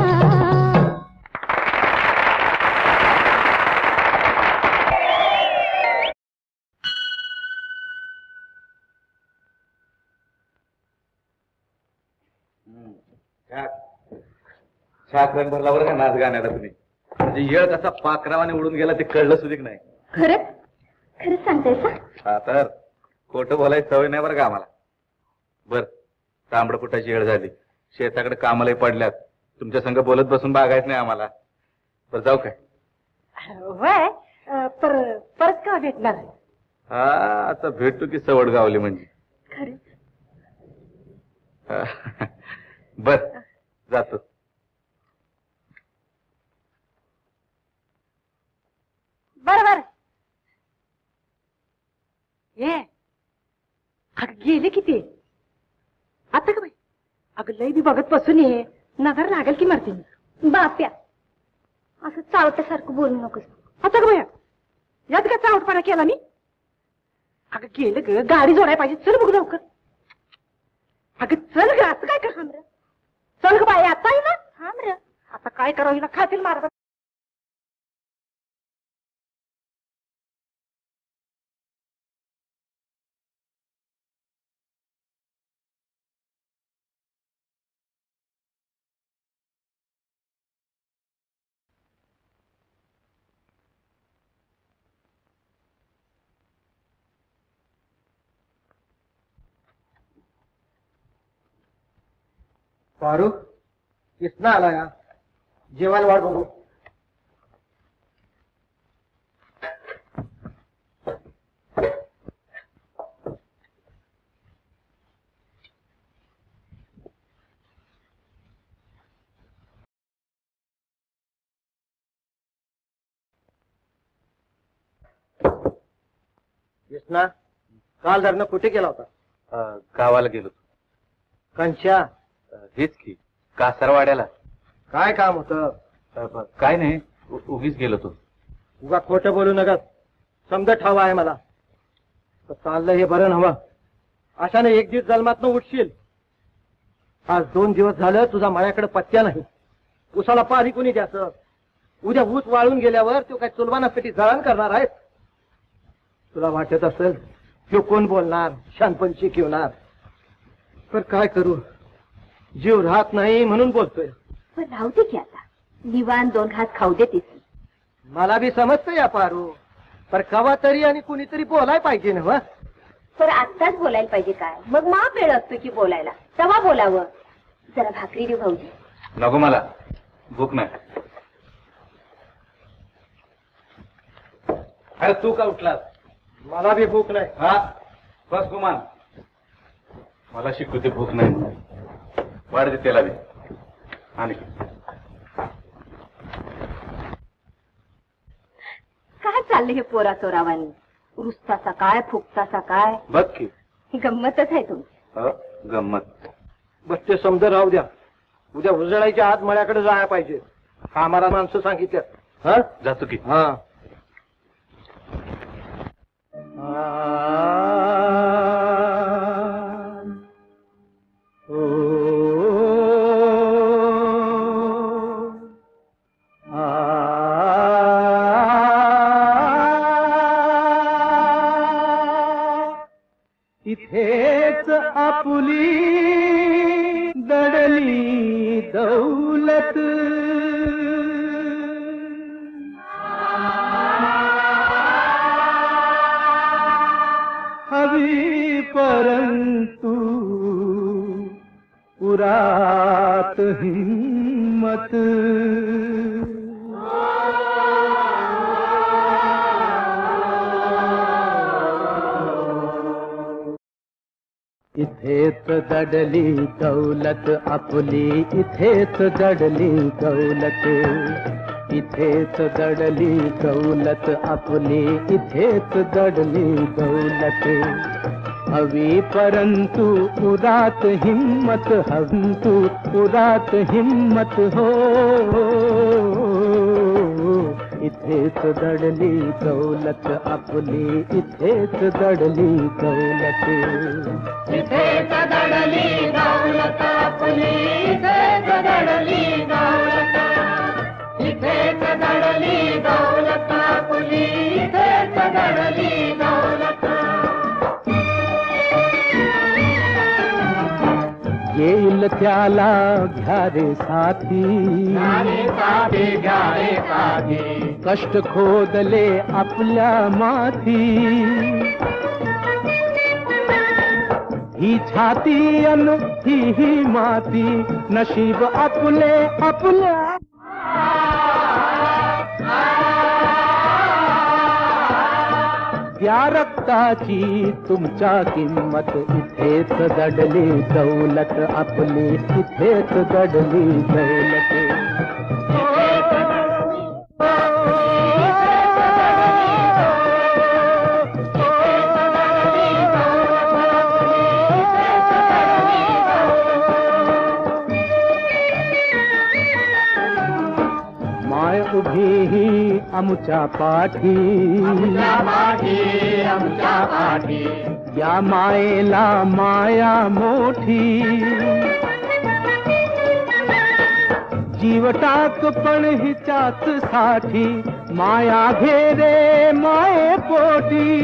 शाक रंग भरला बरं का नाच गाण्याला तुम्ही म्हणजे येळ कसा पाखरावाने उडून गेला ते कळलं सुद्धा नाही. खरंच खरंच सांगताय का हा तर खोटं बोलायची सवय नाही बरं का आम्हाला. बर तांबड फुटाची येळ झाली शेताकडे कामालाही पडल्यात तुमच्या संग बोलत बसून बागायच नाही आम्हाला. बरं जाऊ काय वय पर परत का भेटणार हा आता भेटतो की सवड गावली म्हणजे. खरंच बर जातो. बर बर ये अगं गेले किती आता का बाई अगं लई बी बघत बसून ये नजर लागेल की मरते बाप्या असं चावट्यासारखं बोलू नकोस. आता का बाया यात का चावटपणा केला मी अगं गेलं ग गाडी जोडायला पाहिजे चल बघ लवकर अगं चल ग असं काय कर हमर चल ग बाई आता ना हमर आता काय करावं हिला खातील मार पारू किसना आला या जेवायला वाट बघू. किसना काल धरणं कुठे गेला होता? अं, गावाला गेलो कंच्या हेच की कासारवाड्याला. काय काम होतं? अं, काय नाही उ- उगीच गेलो तो. उगा खोटं बोलू नका समजत हवा आहे मला. तर चाललं हे बरं नव्हं अशाने एक दिवस जन्मातनं उठशील. आज दोन दिवस झालं तुझा माझ्याकडे पत्त्या नाही. उसाला पाणी कोणी द्यायचं? उद्या ऊस वाळून गेल्यावर तो काय चुलवानासाठी जळण करणार आहे? तुला वाटत असेल तो कोण बोलणार शानपणशी ठेवणार तर काय करू जीव राहत नाही म्हणून बोलतोय. पण राहू दे की आता निवान दोन घास खाऊ देतीस. मला बी समजतं या पारू पर कवा तरी आणि कुणीतरी बोलाय पाहिजे ना. तर आत्ताच बोलायला पाहिजे काय मग मा वेळ असतो की बोलायला तेव्हा बोलावं. जरा भाकरी देऊ भाऊजी. नको मला भूक नाही. अरे तू का उठलास? मला बी भूक नाही. हा बस गुमान, मला शिकवते भूक नाही. वाढ दे त्याला बी. आणि काय चाललं हे पोरा चोरावानी? रुसतासा काय फुकतासा काय? बघ की गंमतच आहे तुमची. हो, गंमत. बस ते समजा राहू द्या. उद्या उजळायच्या आत मळ्याकडे जायला पाहिजे. हा आम्हाला माणसं सांगितल्यात. हा जातो की. हा इथेच आपुली दडली दौलत. हवी परंतु पुरात हिम्मत. इथेच दडली दौलत आपली, इथेच दडली दौलत. इथेच दडली दौलत आपली, इथेच दडली दौलत. हवी परंतु उरात हिम्मत, हंतु उरात हिम्मत हो. इथेच दडली दौलत आपली, इथेच दडली दौलत. इथेच दडली दौलत आपली, इथेच दडली दौलत. इथेच दडली दौलत आपली, इथेच दडली दौलत. येईल त्याला घ्या रे साथी, साथी घ्या रे साथी. कष्ट खोदले आपल्या माथी. ही छाती अन ही ही माती, नशीब आपले आपल्या. त्या रक्ताची तुमच्या किंमत. इथेच दडली दौलत आपली, इथेच दडली दौलत. माय उभी ही आमच्या पाठी, आमच्या पाठी, आमच्या पाठी. या मायेला माया मोठी. जीव टाक पण हिच्याच साठी, माया घेरे माये पोटी.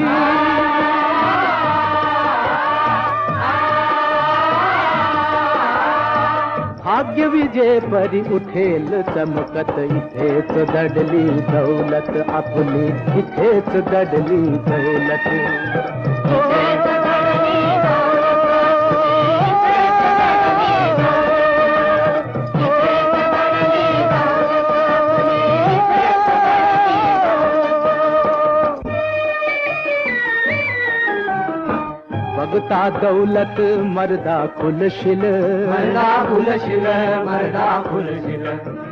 भाग्य विजय परी उठेल चमकत. इथेच दडली दौलत आपली, इथेच दडली दौलत. बघता दौलत मर्दा खुलशील, मर्दा खुलशील, मर्दा खुलशील.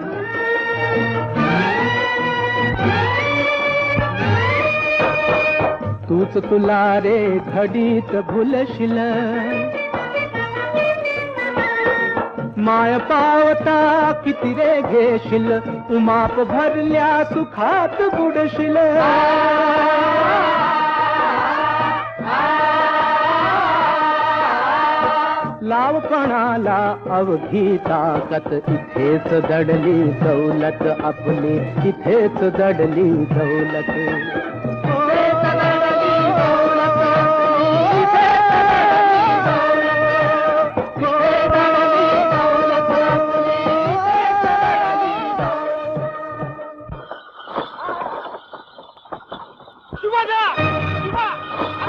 तूच तुला रे घडीत भुलशील. माय पावता किती रे घेशील, उमाप भरल्या सुखात बुडशील. लावपणाला अवघी ताकत. इथेच दडली दौलत आपली, इथेच दडली दौलत.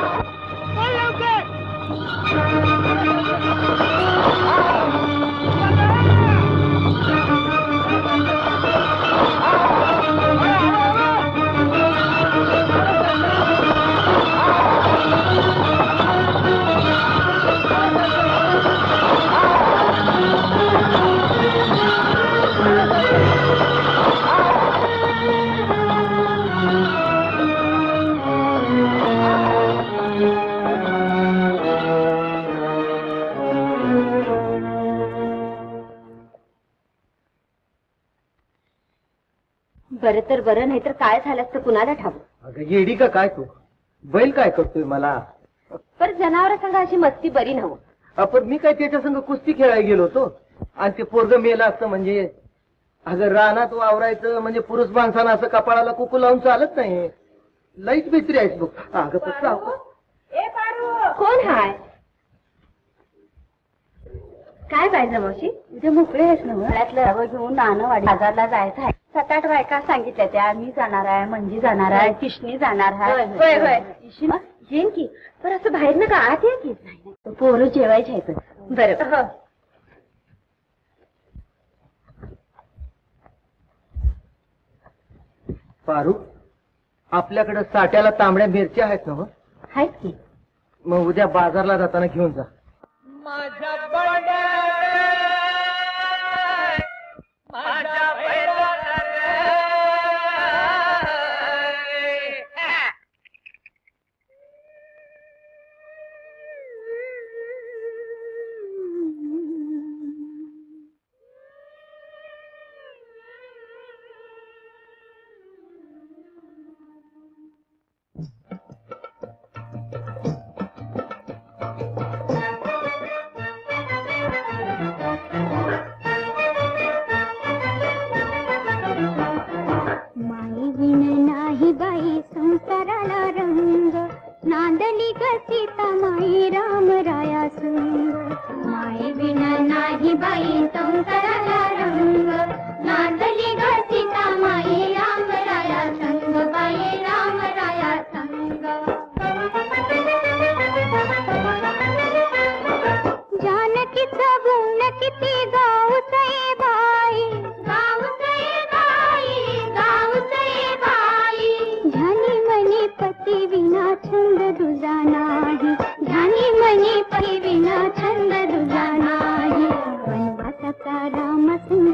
शिवा बरं तर बरं, नाही तर काय झालं असतं कुणाला ठाऊक. अगं येडी का काय तू? बैल काय करतोय मला? पर जनावर संग अशी मस्ती बरी नव्ह. आपण मी काय त्याच्या संग कुस्ती खेळायला गेलो होतो आणि ते पोरग मेलं असतं म्हणजे? अगं रानात वावरायचं म्हणजे पुरुष माणसानं असं कपाळाला कुकू लावून चालत नाही. लईच बित्री आहेस बघ. अगं तसं कोण हाय? काय पाहिजे मावशी? उद्या मोकळे आहेस ना? घरातलं रवं घेऊन नाणंवाडी बाजारला जायचं आहे. सात आठ बायका सांगितल्या त्या. मी जाणार आहे, मंजी जाणार आहे, किशनी जाणार आहे. होय होय येईन की, पण असं बाहेर ना का आत ये की. पोरं जेवायचे आहेत. बरं. पारू, आपल्याकडे साठ्याला तांबड्या मिरच्या आहेत ना? आहेत की. मग उद्या बाजारला जाताना घेऊन जा. माझ्या बंड्या माझ्या नांदली ग सीता माई राम राया संग. माई विना नाही बाई संसाराला रंग. नांदली ग सीता माई राम राया संग. बाई राम राया संग. जानकीचा गुण किती गावसई बाई. गावसई बाई, गावसई बाई. ध्यानी मनी पती विना छंद दुजा नाही. ध्यानी मनी पती विना छंद दुजा नाही. वनवासाचा राम संग.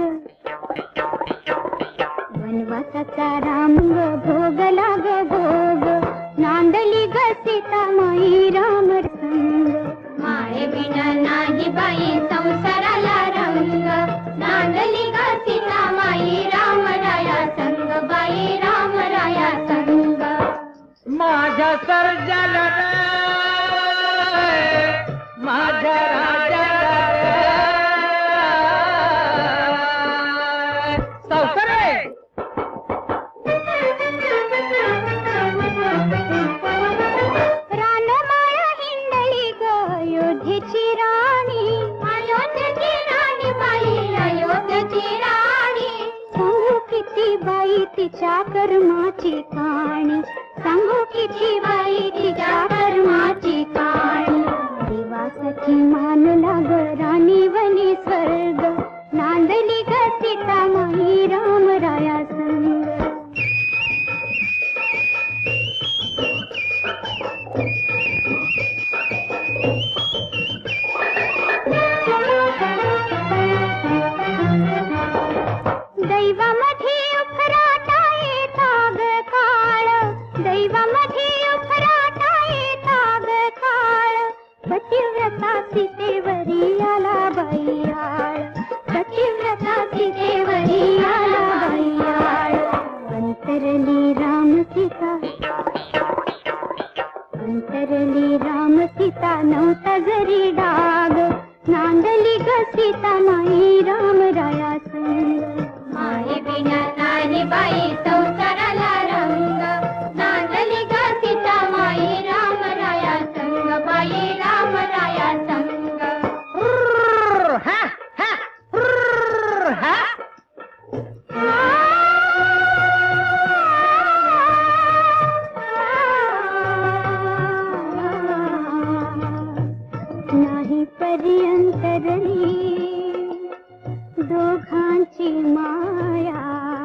वनवासाचा राम भोग लाग भोग. नांदली ग सीता माई राम संग. माये विना नाही बाई संसाराला रंग. नांदली ग सीता माई राम राया संग. बाई राम राया संग. माझ्या सर्जाला माझ्या राजाला सावकारे. रानमाळ हिंडली ग अयोध्येची राणी. अयोध्येची राणी बाई अयोध्येची राणी. सांगू किती बाई तिच्या कर्माची काणी. सांगू किती बाई तिच्या कर्माची काणी. देवासाठी मानला ग राणी वनी स्वर्ग. नांदली ग सीता माई राम राया संग. दैवामध्ये उफराटा येता ग काळ. दैवामध्ये उफराटा येता ग काळ. पतिव्रता सीतेवरी आला बाईयाळ. पतिव्रता सीतेवरी आला बाईयाळ. अंतरली राम सीता. अंतरली राम सीता नव्हता जरी डाग. नांदली ग सीता माई राम राया संग. माई विना नाही बाई संसाराला रंग. नांदली ग सीता माई राम राया संग. बाई राम राया संग. हा हा हा. नाही पर्यंतरली दोघांची माया.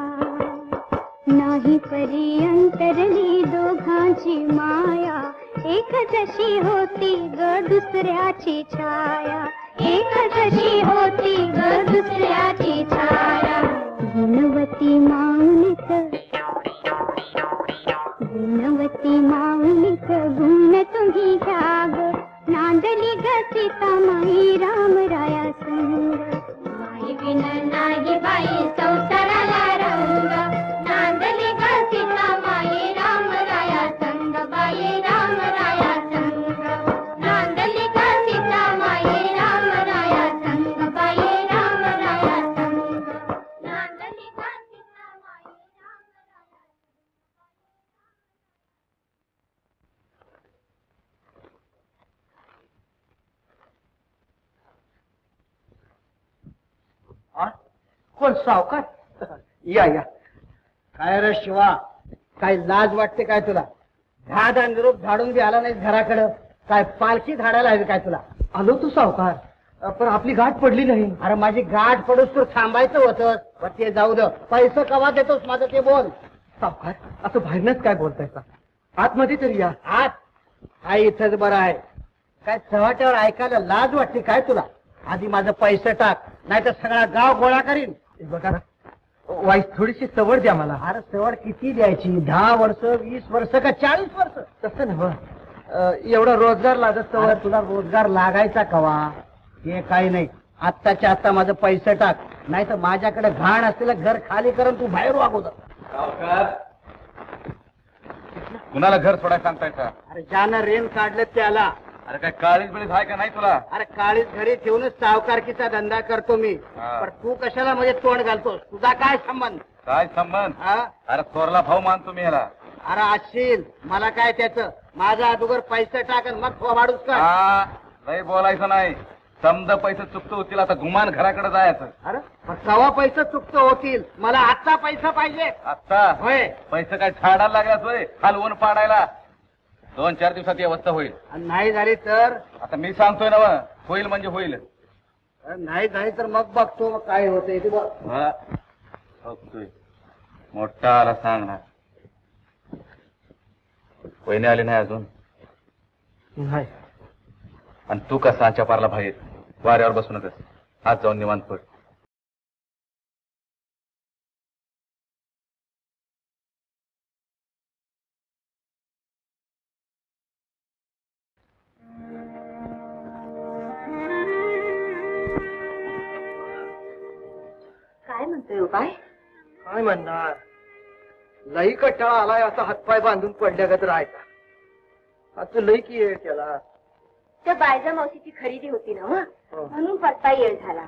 नाही पर्यंतरली दोघांची माया. एक जशी होती ग दुसऱ्याची छाया. एक जशी होती ग दुसऱ्याची छाया. गुणवती माऊलीच. गुणवती माऊलीच गुण तुम्ही घ्या ग. नांदली ग सीता माई राम राया संग. माई विना नाही बाई संसाराला रंग. नांद कोण सावकार? या या. काय रे शिवा, काय लाज वाटते काय तुला? झाड निरोप झाडून बी आला नाही घराकडं, काय पालखी झाडायला हवी काय तुला? आलो तू सावकार, पण आपली गाठ पडली नाही. अरे माझी गाठ पडूस तर थांबायचं होतं. पण ते जाऊ दे, पैसे कवा देतोस माझं ते बोल. सावकार असं बाहेरनच काय बोलताय का? आतमध्ये तरी या. आत हा इथंच बरं आहे. काय चव्हाट्यावर ऐकायला लाज वाटते काय तुला? आधी माझं पैसे टाक, नाही तर सगळा गाव गोळा करीन. बघा ना, वाईस थोडीशी सवड द्या मला. अरे सवड किती द्यायची? दहा वर्ष, वीस वर्ष का चाळीस वर्ष? तसं नव्ह, एवढा रोजगार लागत सवड. तुला रोजगार लागायचा कवा? हे काही नाही, आत्ताच्या आत्ता माझं पैसे टाक, नाही तर माझ्याकडे घाण असलेलं घर खाली करून तू बाहेर वागवत. कुणाला घर सोडायला सांगताय का? अरे ज्यानं रेन काढलं त्याला. अरे काय काळीच बिळीच आहे का नाही तुला? अरे काळीच घरी ठेवूनच सावकारकीचा धंदा करतो मी. हा. पण तू कशाला म्हणजे तोंड घालतोस? तुझा काय संबंध? काय संबंध? हा? अरे थोरला भाऊ मानतो मी ह्याला. अरे असशील, मला काय त्याचं. माझा अगोदर पैसे टाकन मग थोबाडूस का? हा, लय बोलायचं नाही. समजा पैसे चुकतो होतील, आता गुमान घराकडे जायचं. अरे पण केव्हा पैसे चुकतो होतील? मला आत्ता पैसा पाहिजे. आता होय. पैसे काय झाडाला लागलाच होय हलवून पाडायला? दोन चार दिवसात ही अवस्था होईल. आणि नाही झाली तर? आता मी सांगतोय ना, होईल म्हणजे होईल. अरे नाही झाली तर मग बघतो काय होतंय ते बघ. हा, बघतोय. मोठा आला सांगणार. वहिनी आली नाही अजून? नाही. आणि तू का सांच्या पारला बाहेर वाऱ्यावर बसू नकस. आज जाऊन निवांत पड. काय म्हणतोय उपाय? काय म्हणणार, लई कट्टाळा आलाय असा हातपाय बांधून पडल्यागत राहायचा. आता लई की येळ केला. त्या बायजा मावशीची खरेदी होती ना, हं? हो. म्हणून पत्ता येळ झाला.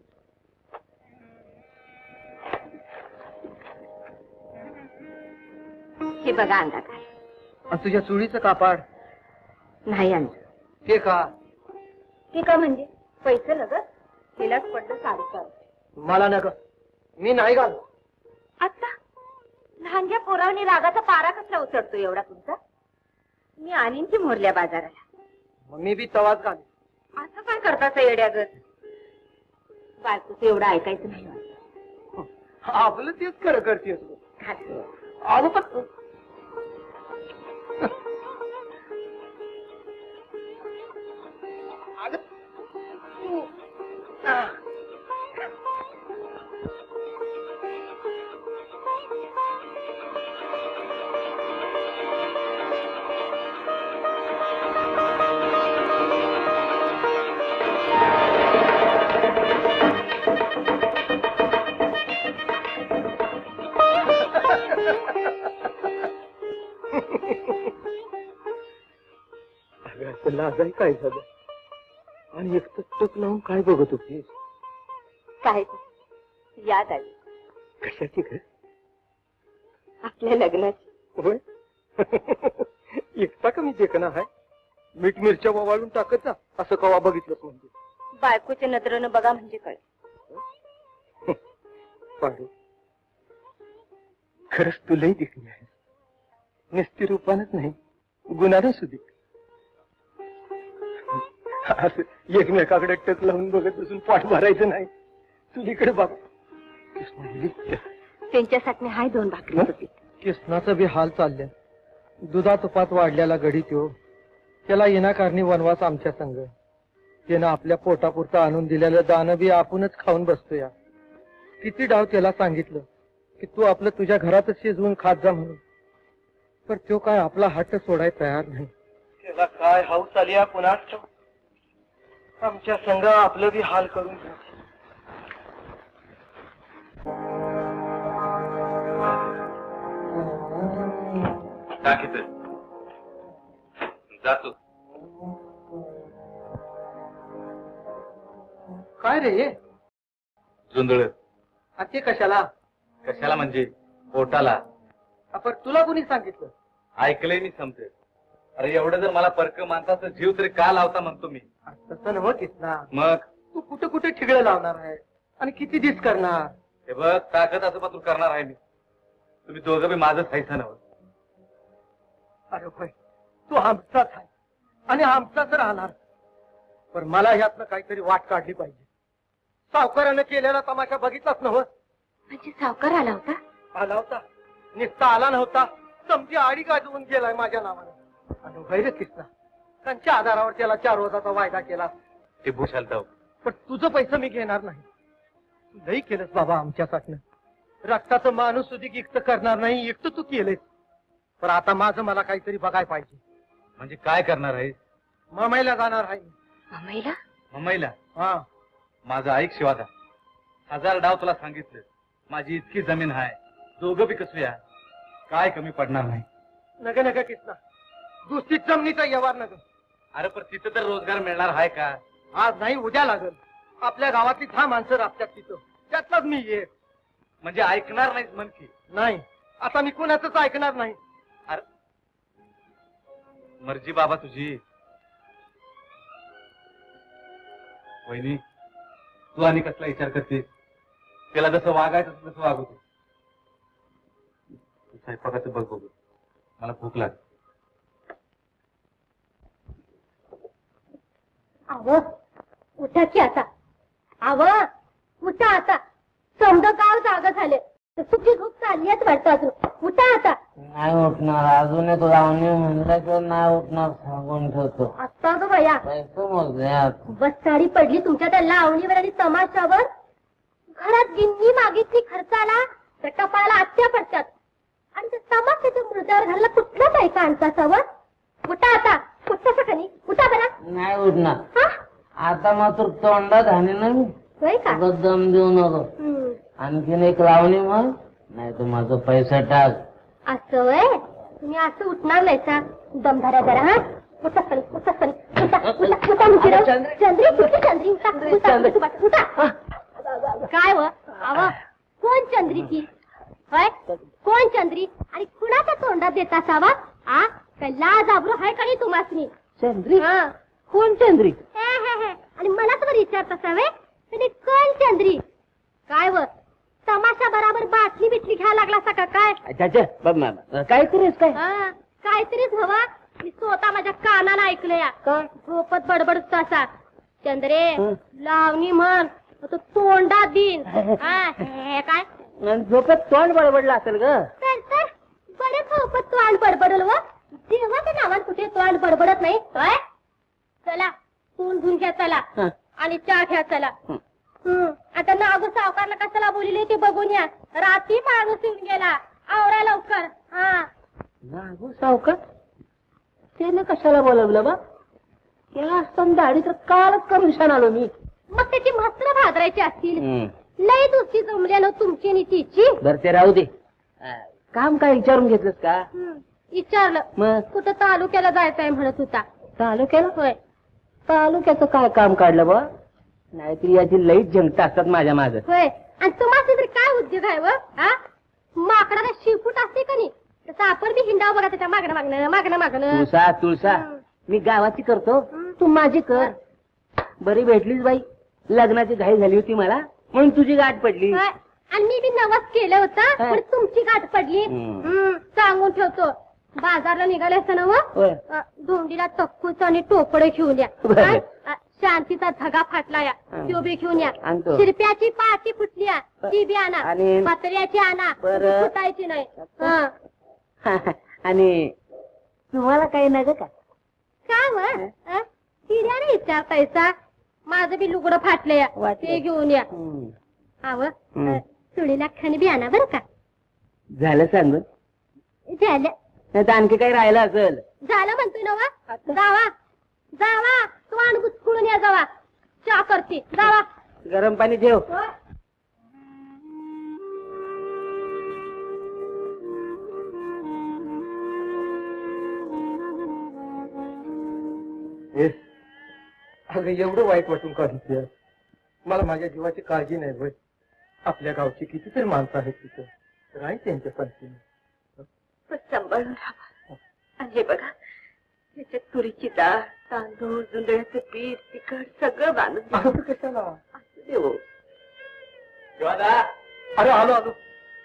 हे बघा अंगा काय. आणि तुझ्या चुळीचं कापाड नाही आणलं. ते का? ते का म्हणजे पैसे लगत तिलाच पडलं सारू सारू. मला नका, मी नाही घाल. आता लहानच्या पोरावनी रागाचा पारा कसला उचडतो एवढा तुमचा? मी आणीन की मोरल्या बाजाराला. मग मी बी तवाच घाल. असं काय करताच येड्यागत? बायकोचं एवढं ऐकायचं नाही वाटत. आपलं तेच खरं करते. घाल. आलो पण लाजाई काय झालं? आणि एक टक लावून काय बघत होतीस? काय याद आली कशाची घर? आपल्या लग्नाची. होय. एकटा का मी देखना आहे? मीठ मिरच्या वाळून टाकत जा असं कवा बघितलंच म्हणजे? बायकोच्या नजरेनं बघा म्हणजे कळ. पाडू, खरंच तुलाही देखणी आहे. निस्ती रूपानच नाही, गुणानं सुद्धा. असं एकमेकाकडे टक लावून बघत बसून पाठ भरायचं नाही. तुझीकडे बघ. त्यांच्यासाठी हाय दोन भाकरी. कृष्णाचा बी हाल चालल्या. दुधा तुपात वाढल्याला गडी त्यो. त्याला येणाकारणी वनवास आमच्या संग. त्यानं आपल्या पोटापुरतं आणून दिलेलं दान बी आपणच खाऊन बसतो. या किती डाव त्याला सांगितलं की तू आपलं तुझ्या घरातच शिजवून खात जा म्हणून, पण तो काय आपला हट्ट सोडायला तयार नाही. त्याला काय हाऊस आली या कुणाच आमच्या संग आपलं बी हाल करून घ्या. टाकीत जातो. काय रे हे जुंदळ? ते कशाला? कशाला म्हणजे पोटाला. आपण तुला कोणी सांगितलं? ऐकलंय मी समजेल. अरे एवढं जर मला परक मानता तर जीव तरी का लावता म्हणतो मी. तसं नव्हतीस ना. मग तू कुठे कुठे ठिगळं लावणार आहे आणि किती दिस करणार? हे बघ ताकद असं मात्र करणार आहे मी. तुम्ही दोघं बी माझंच खायचं नव्हतं. अरे होय, तू आमचाच आहे आणि आमचाच राहणार. पण मला ह्यातनं काहीतरी वाट काढली पाहिजे. सावकारानं केलेला तमाशा बघितलाच नव्हत. म्हणजे सावकार आला होता? आला होता, निस्ता आला नव्हता, समजी आडी गाजवून गेलाय माझ्या नावानं. आणि गैर किसना त्यांच्या आधारावर त्याला चार रोजाचा वायदा केला. ते भूषालताव, पण तुझं पैसे मी घेणार नाही. तू लई केलंस बाबा आमच्यासाठी. रक्ताचं माणूस सुधी इक्त करणार नाही, एकटं तू केलेस. पण आता माझं मला काहीतरी बघायला पाहिजे. म्हणजे काय करणार आहे? मुंबईला जाणार आहे. मुंबईला? मुंबईला? हा. माझं ऐक शिवादा, हजार डाव तुला सांगितलं. माझी इतकी जमीन आहे, दोघं बी कसूया, काय कमी पडणार नाही. नग नग किसना, दुसरी जमिनीचा व्यवहार नग. अरे पण तिथं तर रोजगार मिळणार आहे का? आज नाही उद्या लागल. आपल्या गावातली दहा माणसं राबतात तिथं, त्यातलाच मी ये. म्हणजे ऐकणार नाहीस म्हण की? नाही, आता मी कुणाचंच ऐकणार नाही. अरे मर्जी बाबा तुझी. वहिनी, तू आणि कसला विचार करतेस? त्याला जसं वागायचं तसं वागू तू. स्वयंपाकाचं बघ बघू, मला भूक लागली. आव उठा की आता. आव उठा आता. समजा गाव जागा झाले. तुमची झोप चालली आहे वाटतं अजून. उठा आता. नाही उठणार. अजून एक लावणी म्हणलं तर नाही उठणार, सांगून ठेवतो. आता ग बया, पैसे मोजले. बस साडी पडली तुमच्या त्या लावणीवर आणि तमाशावर. घरात गिन्नी मागितली खर्चाला तर कपाळाला आत्या पडतात. आणि त्या तमाशाच्या मुर्द्यावर घालला कुठला बायका आणता सवय. उठा आता. उठता सकनी. उठा बरा. नाही उठणार. आता मात्र तोंडात हानी ना मी. होय का? दम देऊ नको. आणखीन एक लावणी मग, नाही तर माझं पैसा टाक. असं वय, तुम्ही असं उठणार नाही का? दमधाऱ्या जरा. हा उठा सनी, उठा सनी, उठा उठा उठा मुखीराव. चंद्री कुठली चंद्री? उठा उठा उठा उठा. काय व आव कोण चंद्री ती? होय कोण चंद्री? आणि कुणाच्या तोंडात देता सावा? आ लाज आबरू हाय का नाही तुम्हासनी? चंद्री? हा कोण चंद्री? हे हे हे. आणि मलाच वर विचारता सावे कोण चंद्री? काय व तमाशा बराबर बाटली बिटली घ्यायला लागला सका काय? काय करेस काय? हा काहीतरीच हवा. मी स्वतः माझ्या कानाला ऐकलं या. झोपत बडबडत असा. चंद्रे लावणी म्हण तो तोंडात दिन. हे काय झोपेत तोंड बडबडला असेल ग. तर तर बरे झोपत तोंड बडबडल व. देवाच्या नावात कुठे तोंड बडबडत नाही. काय चला तोंड धुवून घ्या चला आणि चहा घ्या चला. हम्म आता नागू सावकारला कशाला बोलिले ते बघून या. रात्री माणूस येऊन गेला. आवरा लवकर. हा नागू सावकार? त्याने कशाला बोलवलं बा? त्याला असताना दाढी तर कालच करून आलो मी. मग त्याची मस्त्र भाजरायची असतील. लई दुसरी जमल्यानं तुमची आणि तिची. बर ते राहू दे. काम काय विचारून घेतलंस का? विचारलं. मग कुठं तालुक्याला जायचंय म्हणत होता. तालुक्याला? होय. तालुक्याचं काय काम काढलं बा? नाहीतरी याची लईच झंकटा असतात माझ्या माझं. होय. आणि तुम्हाला तरी काय उद्योग आहे व? माकडाला शिवफूट असते का नाही? तसं आपण बी हिंडाव बघा त्याच्या मागणं मागणं मागणं मागणं. तुळसा तुळसा मी गावाची करतो, तू माझी कर. बरी भेटलीच बाई. लग्नाची घाई झाली होती मला म्हणून तुझी गाठ पडली. आणि मी बी नवस केलं होतं पण तुमची गाठ पडली. सांगून ठेवतो. बाजारला निघाले असतं ना व धोंडीला तक्कूच आणि टोपडे घेऊन या. शांतीचा धगा फाटला या तो बी घेऊन या. शिरप्याची पाटी फुटली या ती बी आणा. पत्र्याची आणा फुटायची नाही. आणि तुम्हाला काही नग का? काय व हिऱ्याने विचारतायचा? माझं बी लुगडं फाटलं या ते घेऊन या. आव चुडीला खण बी आणा बरं का. झालं सांगून? झालं. नाही तर आणखी काही राहिलं असेल. झालं म्हणतोय ना वा. जावा जावा तोंड गुचकुळून या जावा. चहा करते जावा. गरम पाणी ठेव. अगं एवढं वाईट वाटून काढते. मला माझ्या जीवाची काळजी नाही बाई. आपल्या गावची कितीतरी माणसं आहेत तिथं. राही त्यांच्या सारखी. सांभाळून राहा. आणि हे बघा त्याच्यात तुरीची डाळ तांदूळ जुंधळ्याचं पीठ तिखट सगळं बांधून कशाला शिवादा अरे आलो आलो.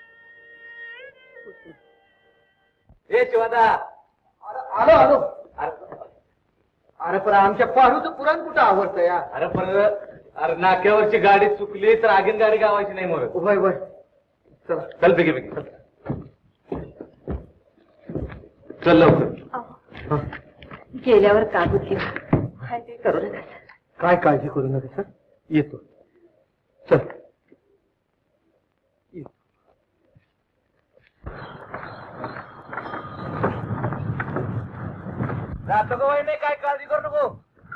ए शिवादा, अरे आलो आलो. अरे पण आमच्या पारूचं पुराण कुठं आवडतं या. अरे पण अरे नाक्यावरची गाडी चुकली तर आगीन गाडी गावायची नाही मग. वय वय चला चल बेगी बेगी चल लवकर. गेल्यावर काबूत घेऊ. काय ते करू नका. काय काळजी करू नका सर, येतो. चल जातो का वय नाही, काय काळजी करू नको.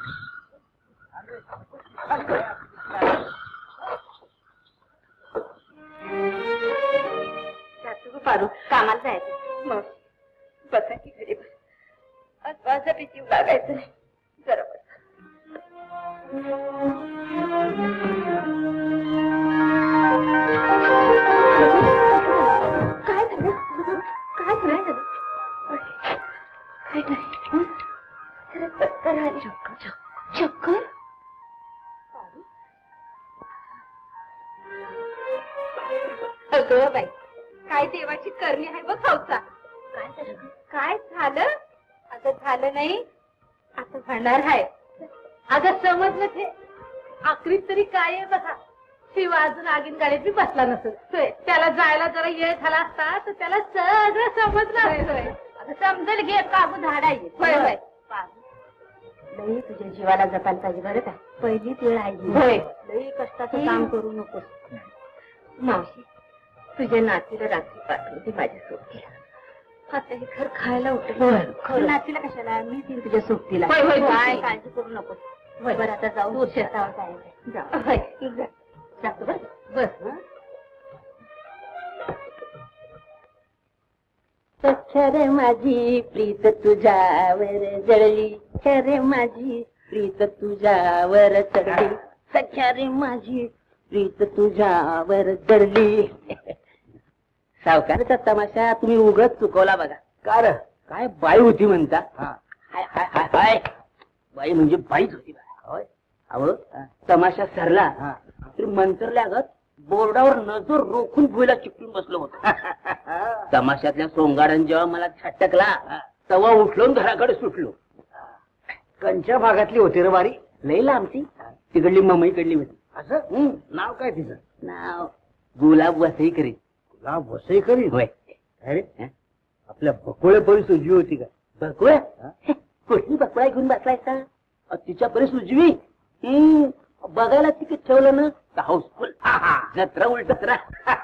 जातो पारू, कामाला जायचं. मग बसा की घरी बस. आज माझा भीती लागायचं नाही. जरा बस. काय झालं? काय झालं? काय नाही. चक्कर आली. चक्कर? अगं बाई, काय देवाची करणी आहे बघ हौसा. काय झालं? काय झालं? आता झालं नाही, आता होणार आहे. अगं समजलं ते. आखरीत तरी काय आहे बघा. शिवा अजून आगीन गाडीत बी बसला नसेल. त्याला जायला जरा येळ झाला असता तर त्याला सगळं समजलं. समजेल घे काबू धाडा आहे. होय होय. लई तुझ्या जीवाला जपायला पाहिजे बरं का. पहिली वेळ आहे. होय. लई कष्टाचं काम करू नकोस. मावशी, तुझ्या नातीला रात्री पाठवते माझ्या सोबतीला. आता हे घर खायला उठलं. नातीला कशाला, मी ती तुझ्या सोबतीला. काय काळजी करू नकोस. बरं आता जाऊ शेतावर जायचं. जाऊ जातो बस बस. सख्या माझी प्रीत तुझ्यावर जळली. खरे माझी प्रीत तुझ्यावर चढली. सख्या रे माझी प्रीत तुझ्यावर जळली. सावकाराचा तमाशा तुम्ही उगाच चुकवला बघा. कार काय बाई होती म्हणता. हाय हाय हाय हाय. बाई म्हणजे बाईच होती. होय. अहो तमाशा सरला तर मंतरल्यागत बोर्डावर नजर रोखून भुईला चिकटून बसलो होतो. तमाशातल्या सोंगाड्यान जेव्हा मला छटकला तेव्हा उठलो घराकडे सुटलो. कंच्या भागातली होती रे बारी. लई लांबची. तिकडली मम्मीकडली होती. असं नाव काय तिचं? नाव गुलाब वसई करी. गुलाब वसई करी? होय. अरे आपल्या बकुळे परी सुजी होती का? बकुळे? कुठली बकुळा घेऊन बसलायचा? तिच्या परी सुजवी? हम्म बघायला तिकीट ठेवलं ना तर हाऊसफुल. जत्रा उलट जत्रा.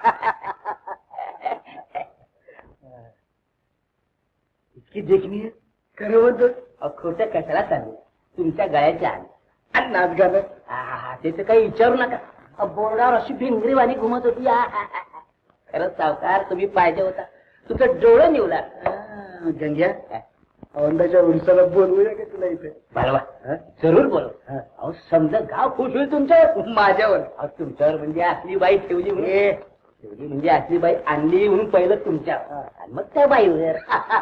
इतकी देखणी आहे. खरं म्हणतो खोट्या कशाला चालू तुमच्या गळ्याच्या आणि नाच गाणं. ते तर काही विचारू नका. बोर्डावर अशी भिंगरीवाणी घुमत होती. खरंच सावकार तुम्ही पाहिजे होता. तुमचं डोळं निवला. गंग्या औंधाच्या उडसाला बोलवूया का तुला इथे? बरोबर, जरूर बोलव. अहो समजा गाव खुश होईल तुमच्यावर. माझ्यावर? तुमच्यावर म्हणजे असली बाई ठेवली म्हणजे ठेवली म्हणजे असली बाई आणली म्हणून पहिलं तुमच्यावर आणि मग त्या बाईवर.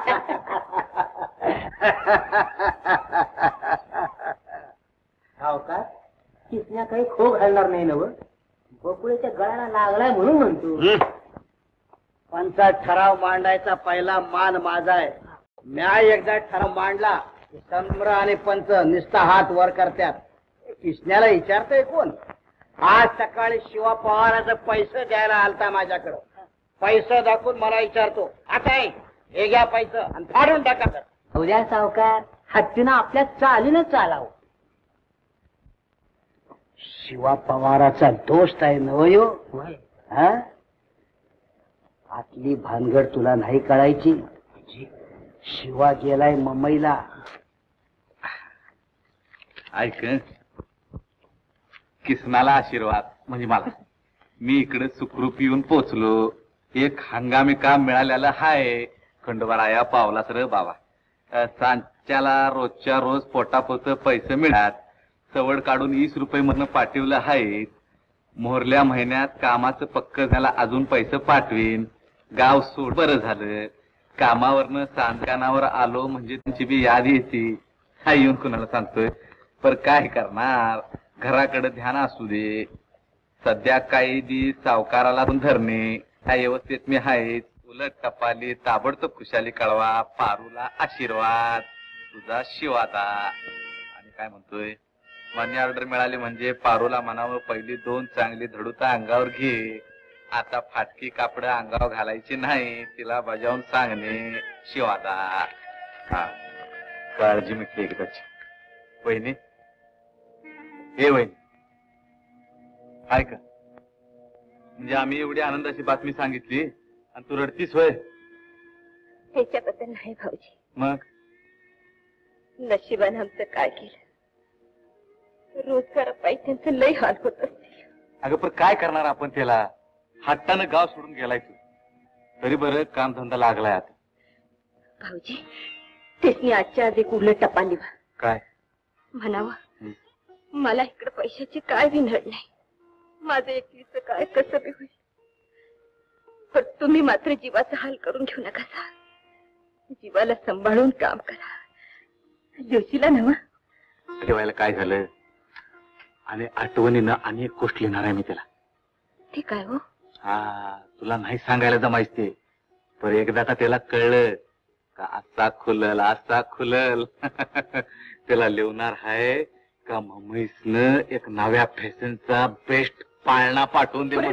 सावकार किसण्या काही खो घालणार नाही ना. बकुळेच्या गळ्याला लागलाय म्हणून म्हणतो. पंचा ठराव मांडायचा पहिला मान माझा आहे. म्या एकदा ठराव मांडला सम्र आणि पंच निस्ता हात वर करतात. किसण्याला विचारतोय कोण? आज सकाळी शिवा पवाराचा पैसे द्यायला आलता माझ्याकडं. पैसे दाखवून मला विचारतो आता हे घ्या पैसे आणि फाडून टाका. उद्या सावकार हत्तीनं आपल्या चालीनं चालावं. शिवा पवाराचा दोस्त आहे नवयो. हा आतली भानगड तुला नाही कळायची. शिवा गेलाय मुंबईला. ऐक किसनाला आशीर्वाद म्हणजे मला. मी इकडे सुखरूप येऊन पोचलो. एक हंगामी काम मिळालेलं हाय. खंडोबाराया पावलास र बाबा. सांच्याला रोजच्या रोज पोटापोत पैसे मिळतात. सवड काढून वीस रुपये मधनं पाठवलं हाय. मोहरल्या महिन्यात कामाचं पक्क झाला अजून पैसे पाठवीन. गाव सोड. बरं झालं कामावरनं सांदकानावर आलो म्हणजे तुमची बी याद येते. हा येऊन कुणाला सांगतोय. पर काय करणार घराकडे ध्यान असू दे. सध्या काही दिस सावकाराला धरणे त्या व्यवस्थेत मी आहेच. उलट टपाली ताबडतोब खुशाली कळवा, पारूला आशीर्वाद, तुझा शिवादा. आणि काय म्हणतोय, मनी ऑर्डर मिळाली म्हणजे पारूला म्हणावं पहिली दोन चांगली धडूता अंगावर घे. आता फाटकी कापड अंगावर घालायची नाही, तिला बजावून सांगणे शिवादा. हा काळजी मिटली एकदाची. वहिनी हे वहिनी काय का, म्हणजे आम्ही एवढी आनंदाची बातमी सांगितली आणि तू रडतीस होय? ह्याच्याबद्दल नाही भाऊजी. मग नशिबानं आमचं काय केलं. रोजगार त्यांचं लय हाल होत असते. अगं पण काय करणार आपण त्याला, हट्टानं गाव सोडून गेलाय तू. तरी बरं कामधंदा लागलाय आता. भाऊजी तेच आजच्या आज एक उलट टपाली बा. काय म्हणावं, मला इकडे पैशाची काय बी नड नाही. माझं एकटीचं काय कसं बी होईल. पण तुम्ही मात्र जीवाचा हाल करून घेऊ नका. जीवाला सांभाळून काम करा. जोशीला नवा ठेवायला काय झालं, आणि आठवणीनं अनेक गोष्ट लिहिणार आहे मी त्याला. ठीक आहे हो. हा तुला नाही सांगायला जमायच ते, पण एकदा का त्याला कळलं का असा खुलल असा खुलल त्याला लिहणार आहे का मम्मीसनं एक नव्या फॅशनचा बेस्ट पाळणा पाठवून दे.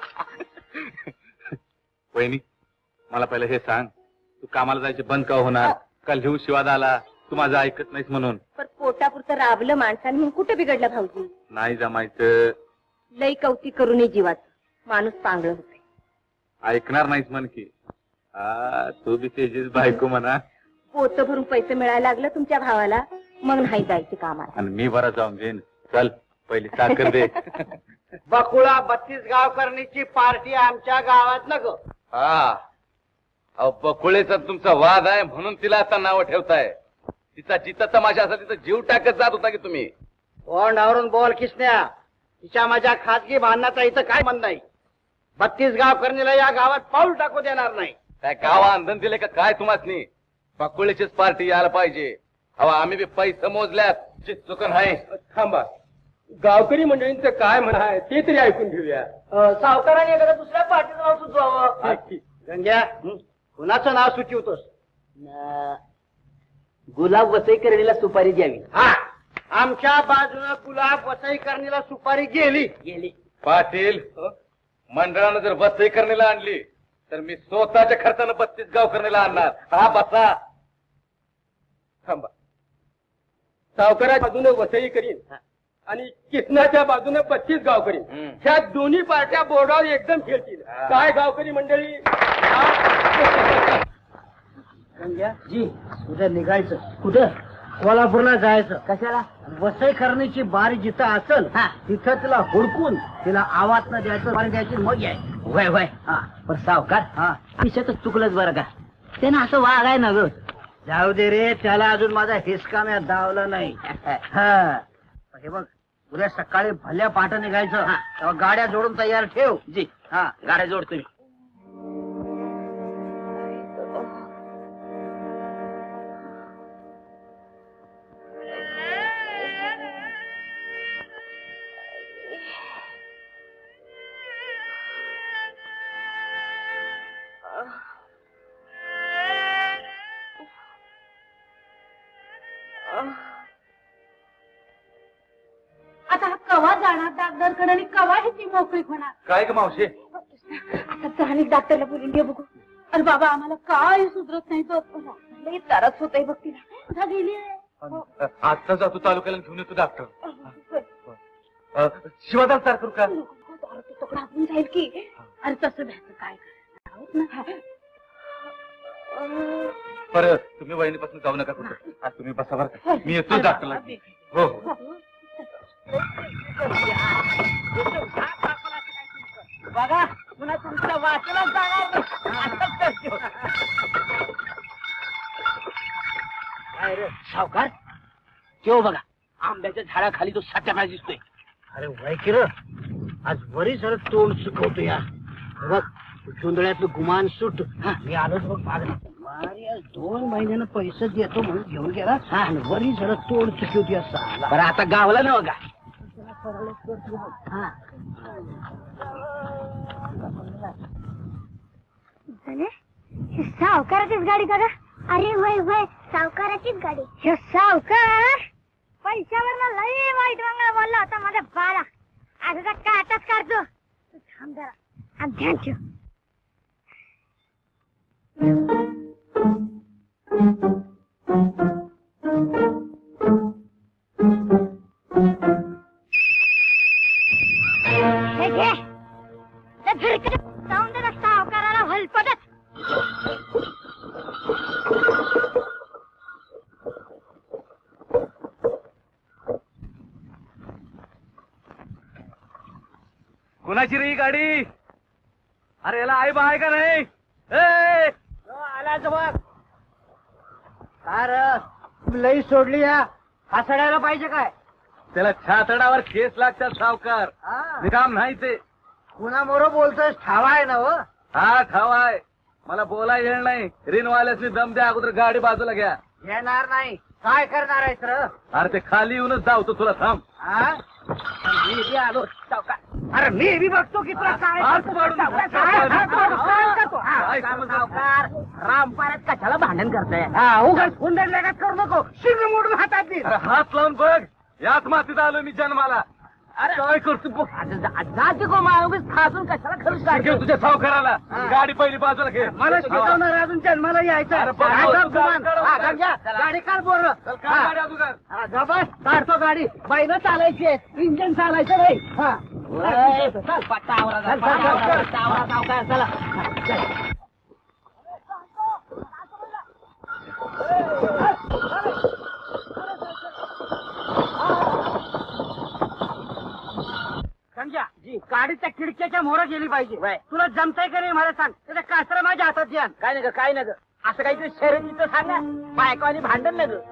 वहिनी मला पहिलं हे सांग, तू कामाला जायचे बंद का होणार? काल लिहू शिवाद आला तू माझं ऐकत नाहीस म्हणून. पण पोटापुरतं राबलं माणसाने म्हणून कुठे बिघडलं भाऊजी? नाही जमायचं. लई कौतिक करूनही जीवाचं माणूस चांगलं होते. ऐकणार नाहीस म्हण की. हा तू बी तेजीच बायको म्हणा. पोत भरून पैसे मिळायला लागलं तुमच्या भावाला, मग नाही जायचे कामाला. आणि मी बरा जाऊन घेईन. चल पहिली साखर दे. बकुळा बत्तीस गाव करण्याची पार्टी आमच्या गावात न ग. हा अहो बकुळेचा तुमचा वाद आहे म्हणून तिला आता नाव ठेवताय. तिचा जिता तमाशा असा तिचा जीव टाकत जात होता की तुम्ही. तोंडावरून बोल किसन्या. तिच्या माझ्या खाजगी भांडणाचा इथं काय मन नाही. बत्तीस गाव करणीला या गावात पाऊल टाकू देणार नाही. काय गावा अंधन दिले का काय तुम्हासनी? बकुळेचीच पार्टी यायला पाहिजे. अहो आम्ही बी पैसे मोजल्यात. जे चुकन आहे. थांबा, गावकरी मंडळींचं काय म्हणा आहे ते तरी ऐकून घेऊया. सावकाराने एखाद्या दुसऱ्या पार्टीचं नाव सुचवावं. गंग्या, कुणाचं नाव सुचवतोस? गुलाब वसईकरणीला सुपारी द्यावी. हा आमच्या बाजूनं गुलाब वसईकरणीला सुपारी गेली गेली. पाटील मंडळानं जर बसई करणीला आणली तर मी स्वतःच्या खर्चानं बत्तीस गाव करणीला आणणार. हा बसा. थांबा, सावकाराच्या बाजूने वसई करीन आणि किसनाच्या बाजूने पच्चीस गाव करीन. ह्या दोन्ही पार्ट्या बोर्डावर एकदम खेळतील. काय गावकरी मंडळी? जी उद्या निघायचं. कुठं? कोल्हापूरला जायचं. कशाला? वसई करण्याची बारी जिथं असल तिथं तिला हुडकून तिला आवाज न द्यायचं, बारी द्यायची, मग याय. वय वय हा पण सावकार हा पिशातच चुकलंच बरं का. त्यानं असं वाघ आहे ना ग. जाऊ दे रे, त्याला अजून माझा हिसका म्या दावला नाही. हा हे बघ, उद्या सकाळी भल्या पाठ निघायचं. तेव्हा गाड्या जोडून तयार ठेव. जी हा गाड्या जोडतो मी. आता हा कवा जाणार डॉक्टरकडे आणि कवा ह्याची मोकळी होणार? काय ग मावशी? आता चालेल डॉक्टरला बोलून घे बघू. अरे बाबा आम्हाला काय सुधरत नाही. तो लई त्रास होतोय बघ तिला. गेली आता जातो तालुक्याला घेऊन येतो डॉक्टर. शिवादाल सार करू का? तुकडा आपण जाईल की. अरे तसं भ्यायचं काय ना. बरं तुम्ही वहिनीपासून जाऊ नका कुठं. आज तुम्ही बसा बरं का. मी येतो डॉक्टरला. हो हो. बघा पुन्हा तुमच्या वाचला जाणार काय रे सावकार? केव बघा आंब्याच्या झाडाखाली तो सत्यानाश दिसतोय. अरे वय की र, आज बरी सर तोंड सुकवतो या. बघ चुंदळ्यातलं गुमान सुट. मी आलोच बघ मागणं. दोन महिन्यानं पैसे देतो म्हणून घेऊन गेला. वरी जरा तोंड चुकवतो या. बरं आता गावला ना बघा. सावकाराचीच गाडी का ग? अरे वय वय सावकाराचीच गाडी. हे सावकार पैशावर लई वाईट वांगळा बोलला होता माझ्या बाळा. आता तर काटाच काढतो. थांब जरा आणि ध्यान ठेव. हे घे त्या झिरकीत जाऊन दे सावकाराला हलपटत. कुणाची रे ही गाडी? अरे याला आई बा आहे का नाही? ए! आलाच बघ. कार लई सोडली या हसडायला पाहिजे काय? त्याला छातडावर केस लागतात सावकार. काम नाही ते. कुणामोर बोलतोय? ठावा आहे ना हो. हा ठाव आहे. मला बोलाय येणार नाही. रिनवाल्यासनी दम द्या, अगोदर गाडी बाजूला घ्या. येणार नाही. काय करणार आहेस र? अरे ते खाली येऊनच जावतो तुला. थांब. हा? मी बी आलो सावकार. अरे मी बी बघतो की तुला काय हात पाडून- सावकार, काय करतो? हा, काय सावकार रामपारात कशाला भांडण करताय? हा उगाच हुंदडल्यागत करू नको. शिंग मोडून हातात दे. अरे हात लावून बघ. याच मातीत आलो मी जन्माला. अरे काय करतो बघ. जाते को माणूस खाजून कशाला खर्च शिकव तुझ्या सावकाराला. गाडी पहिली बाजूला घे. मला शिकवणार अजून जन्माला यायचं. अरे पण काय हो, कर तू गुमान? गाडी हा, काढ. गंग्या, गाडी काढ बोर. चल, काढ गाडी अगोदर. बस काढतो गाडी. बैल चालायची आहे, इंजिन चालायचं नाही. हा. चल, चल, चल, सावकार. सावकार, चला. चल. समजा गाडीच्या खिडक्याच्या मोहर गेली पाहिजे. तुला जमतंय का नाही मला सांग. त्याच्या कासरा माझ्या हातात द्या. काय नाही ग काय नाही ग. असं काहीतरी शर्यतीचं सांग ना. बायको आणि भांडण नाही ग.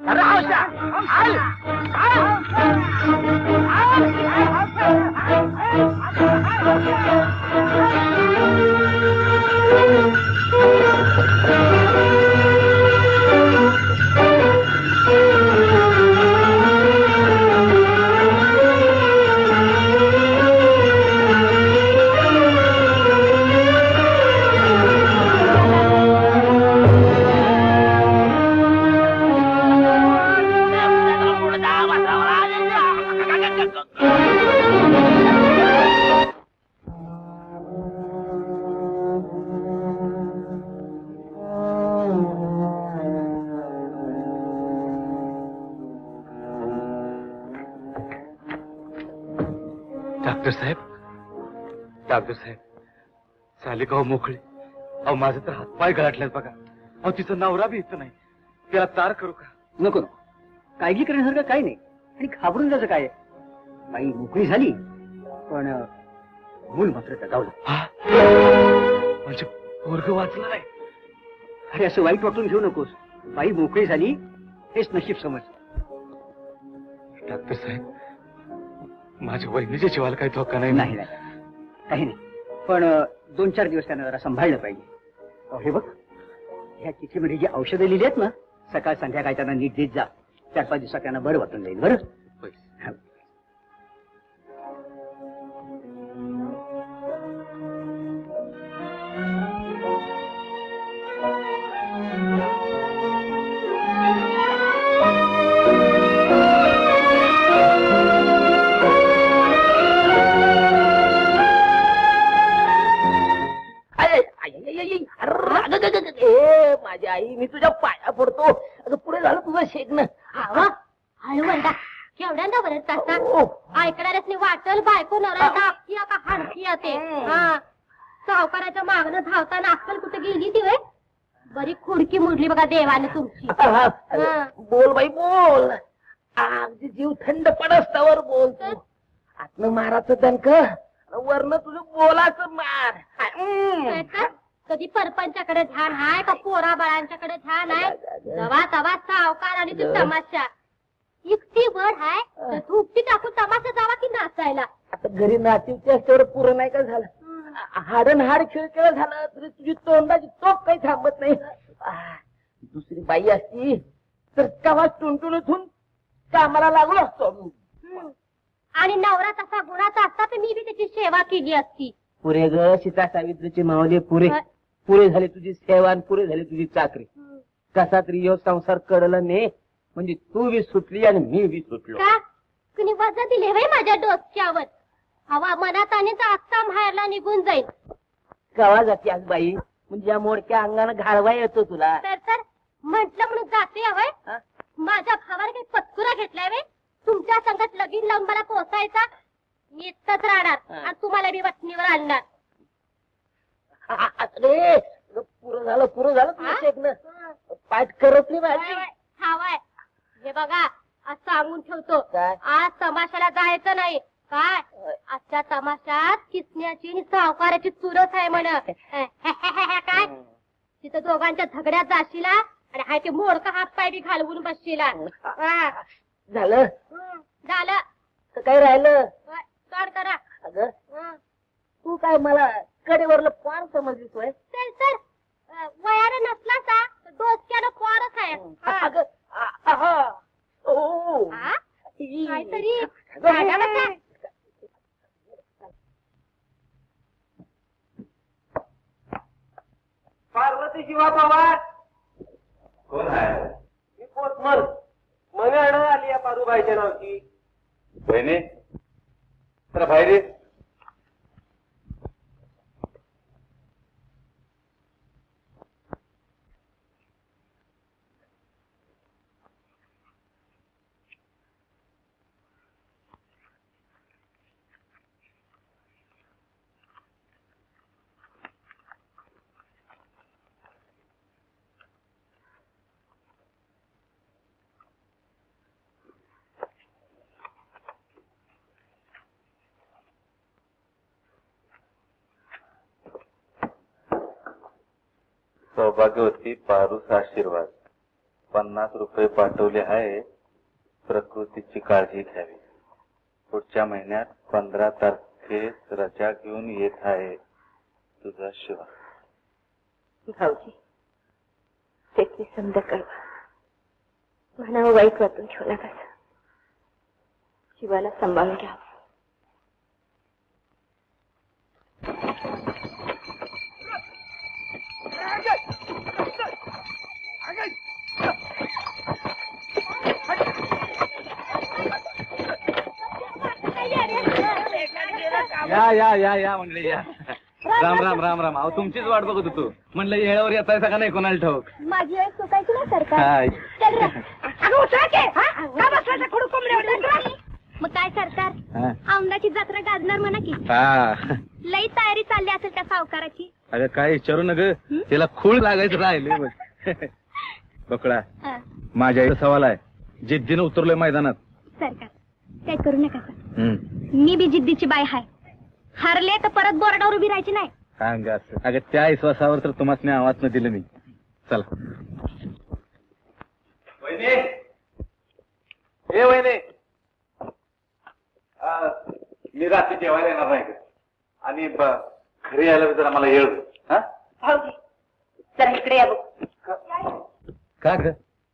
डॉक्टर साहेब, डॉक्टर साहेब, चाले का हो मोकळे? अहो माझे तर हातपाय गळाटल्यात बघा. अहो तिचा नवरा बी इथं नाही. त्याला तार करू का? नको नको. काळजी करण्यासारखं काही नाही. आणि घाबरून जायचं काय? बाई मोकळी झाली पण मूल मात्र दगावलं. म्हणजे पोरग वाचलं नाही. अरे असं वाईट वाटून घेऊ नकोस. बाई मोकळी झाली हेच नशीब समज. डॉक्टर साहेब, माझ्या वहिनीच्या जीवाला काही धोका नाही. नाही नाही काही नाही. पण दोन चार दिवस त्यांना जरा सांभाळलं पाहिजे. अहो, हे बघ ह्या चिठ्ठीमध्ये जी औषधं लिहिली आहेत ना, सकाळ संध्याकाळ त्यांना नीट देत जा. चार पाच दिवसात त्यांना बरं वाटून जाईल. बरं हा. माझी आई, मी तुझ्या पाया पडतो. अगं पुढे झालं तुझं शेकणं. हळू म्हणता केवढ्यांदा बरं तासा ऐकणाऱ्यासनी वाटल बायको नवरा धाकती का हाडती ते. हा सावकाराच्या मागणं धावताना अक्कल कुठे गेली ती वे. बरी खुडकी मुडली बघा देवाने तुमची. बोल बाई बोल. अगदी जीव थंड पडस्तावर बोल तू. आतनं माराचं दणक, वरनं तुझं बोलाचं मार. कधी परपंचाकडे ध्यान हाय का पोरा बाळांच्याकडे ध्यान आहे? तवा तवा सावकार आणि ती तमाशा इतकी वर हाय तर धुपटी टाकून तमाशा जावा की नाचायला. आता घरी नातीवची असल्यावर पुरं नाही का झालं. हाडन हाड खेळ खेळ झालं तरी तुझी तोंडाची चोख काही थांबत नाही. दुसरी बाई असती तर तेव्हा टुनटुन इथून कामाला लागलो असतो. आणि नवरा तसा गुणाचा असता तर मी बी त्याची सेवा केली असती. पुरे ग सीता सावित्रीची मावली पुरे अ- पुरे झाली तुझी सेवा आणि पुरे झाली तुझी चाकरी. कसा तरी यो संसार कडला ने म्हणजे तू बी सुटली आणि मी बी सुटलो. का कुणी वजा दिले वय माझ्या डोक्यावर? हवा मनात आणि आत्ता बाहेरला निघून जाईल. कवा जाते आज बाई म्हणजे या मोडक्या अंगानं घालवा येतो तुला. तर तर म्हंटल म्हणून जाते हवय. हा? माझ्या भावाने काही पत्कुरा घेतलाय वे. तुमच्या संगत लगीन लावून मला पोचायचा. मी इथंच राहणार हा. आणि तुम्हाला मी वतनीवर आणणार. अरे पुरं झालं पुरं झालं तुझं शेकणं. पाठ करत नाही वय, माझी. वय, हावय. हे बघा आज सांगून ठेवतो. काय? आज तमाशाला जायचं नाही. काय आजच्या तमाशात किसण्याची आणि सावकाराची चुरस आहे म्हण. काय तिथं दोघांच्या झगड्यात जाशीला आणि हाय ते मोडका हात पाय बी घालवून बसशीला. हा. झालं हं, झालं. तर काय राहिलं. वय, कर करा. अगं हं. तू काय मला कडेवरलं पार समजलीस होय. चल तर अं, वयानं नसला का डोसक्यानं पोरच आहे. हा. अगं आ- आहा. ओ. हा? ई. काहीतरी अगं, जागा बसा. पार्वती शिवा पवार कोण आहे? मी पोचमल मने अड आली या पारूबाईच्या नावची. बहिणी तर बाहेर ये. सौभाग्यवती पारूस आशीर्वाद पन्नास रुपये पाठवले आहे. प्रकृतीची काळजी घ्यावी. पुढच्या महिन्यात पंधरा तारखेस रजा घेऊन येत आहे. तुझा शिवा. भाऊजी त्याची समजा कळवा. म्हणावं वाईट वाटून ठेवला कसा. शिवाला सांभाळून घ्या. या या या या म्हणले या. राम राम राम राम. अहो तुमचीच वाट बघत होतो. म्हणलं येळावर येताय का नाही कोणाला ठाऊक. माझी वेळ चुकायची ना सरकार. हाय. चल रे. अगं उचला की, हा? का बसला त्या खुडू कोंबड्यावर? उचला. मग काय सरकार हा. औंधाची जत्रा गाजणार म्हणा की. हा. लई तयारी चालली असेल त्या सावकाराची. अगं काय विचारू न ग. त्याला खूळ लागायचं राहिले बघ. बकळा हं. माझ्या इथं सवाल आहे. जिद्दीनं उतरलोय मैदानात. सरकार काय करू नका सर. हम्म. मी बी जिद्दीची बाय हाय. हरले तर परत बोर्डावर उभी राहायची नाही. सांग असं. अगं त्या विश्वासावर तर तुम्हाला आवाज न दिलं मी. चला वहिनी. ए वहिनी. आ, मी रात्री जेवायला येणार नाही आणि ब- घरी यायला जरा मला येळ. हा भाऊजी जरा इकडे या बघ. का ग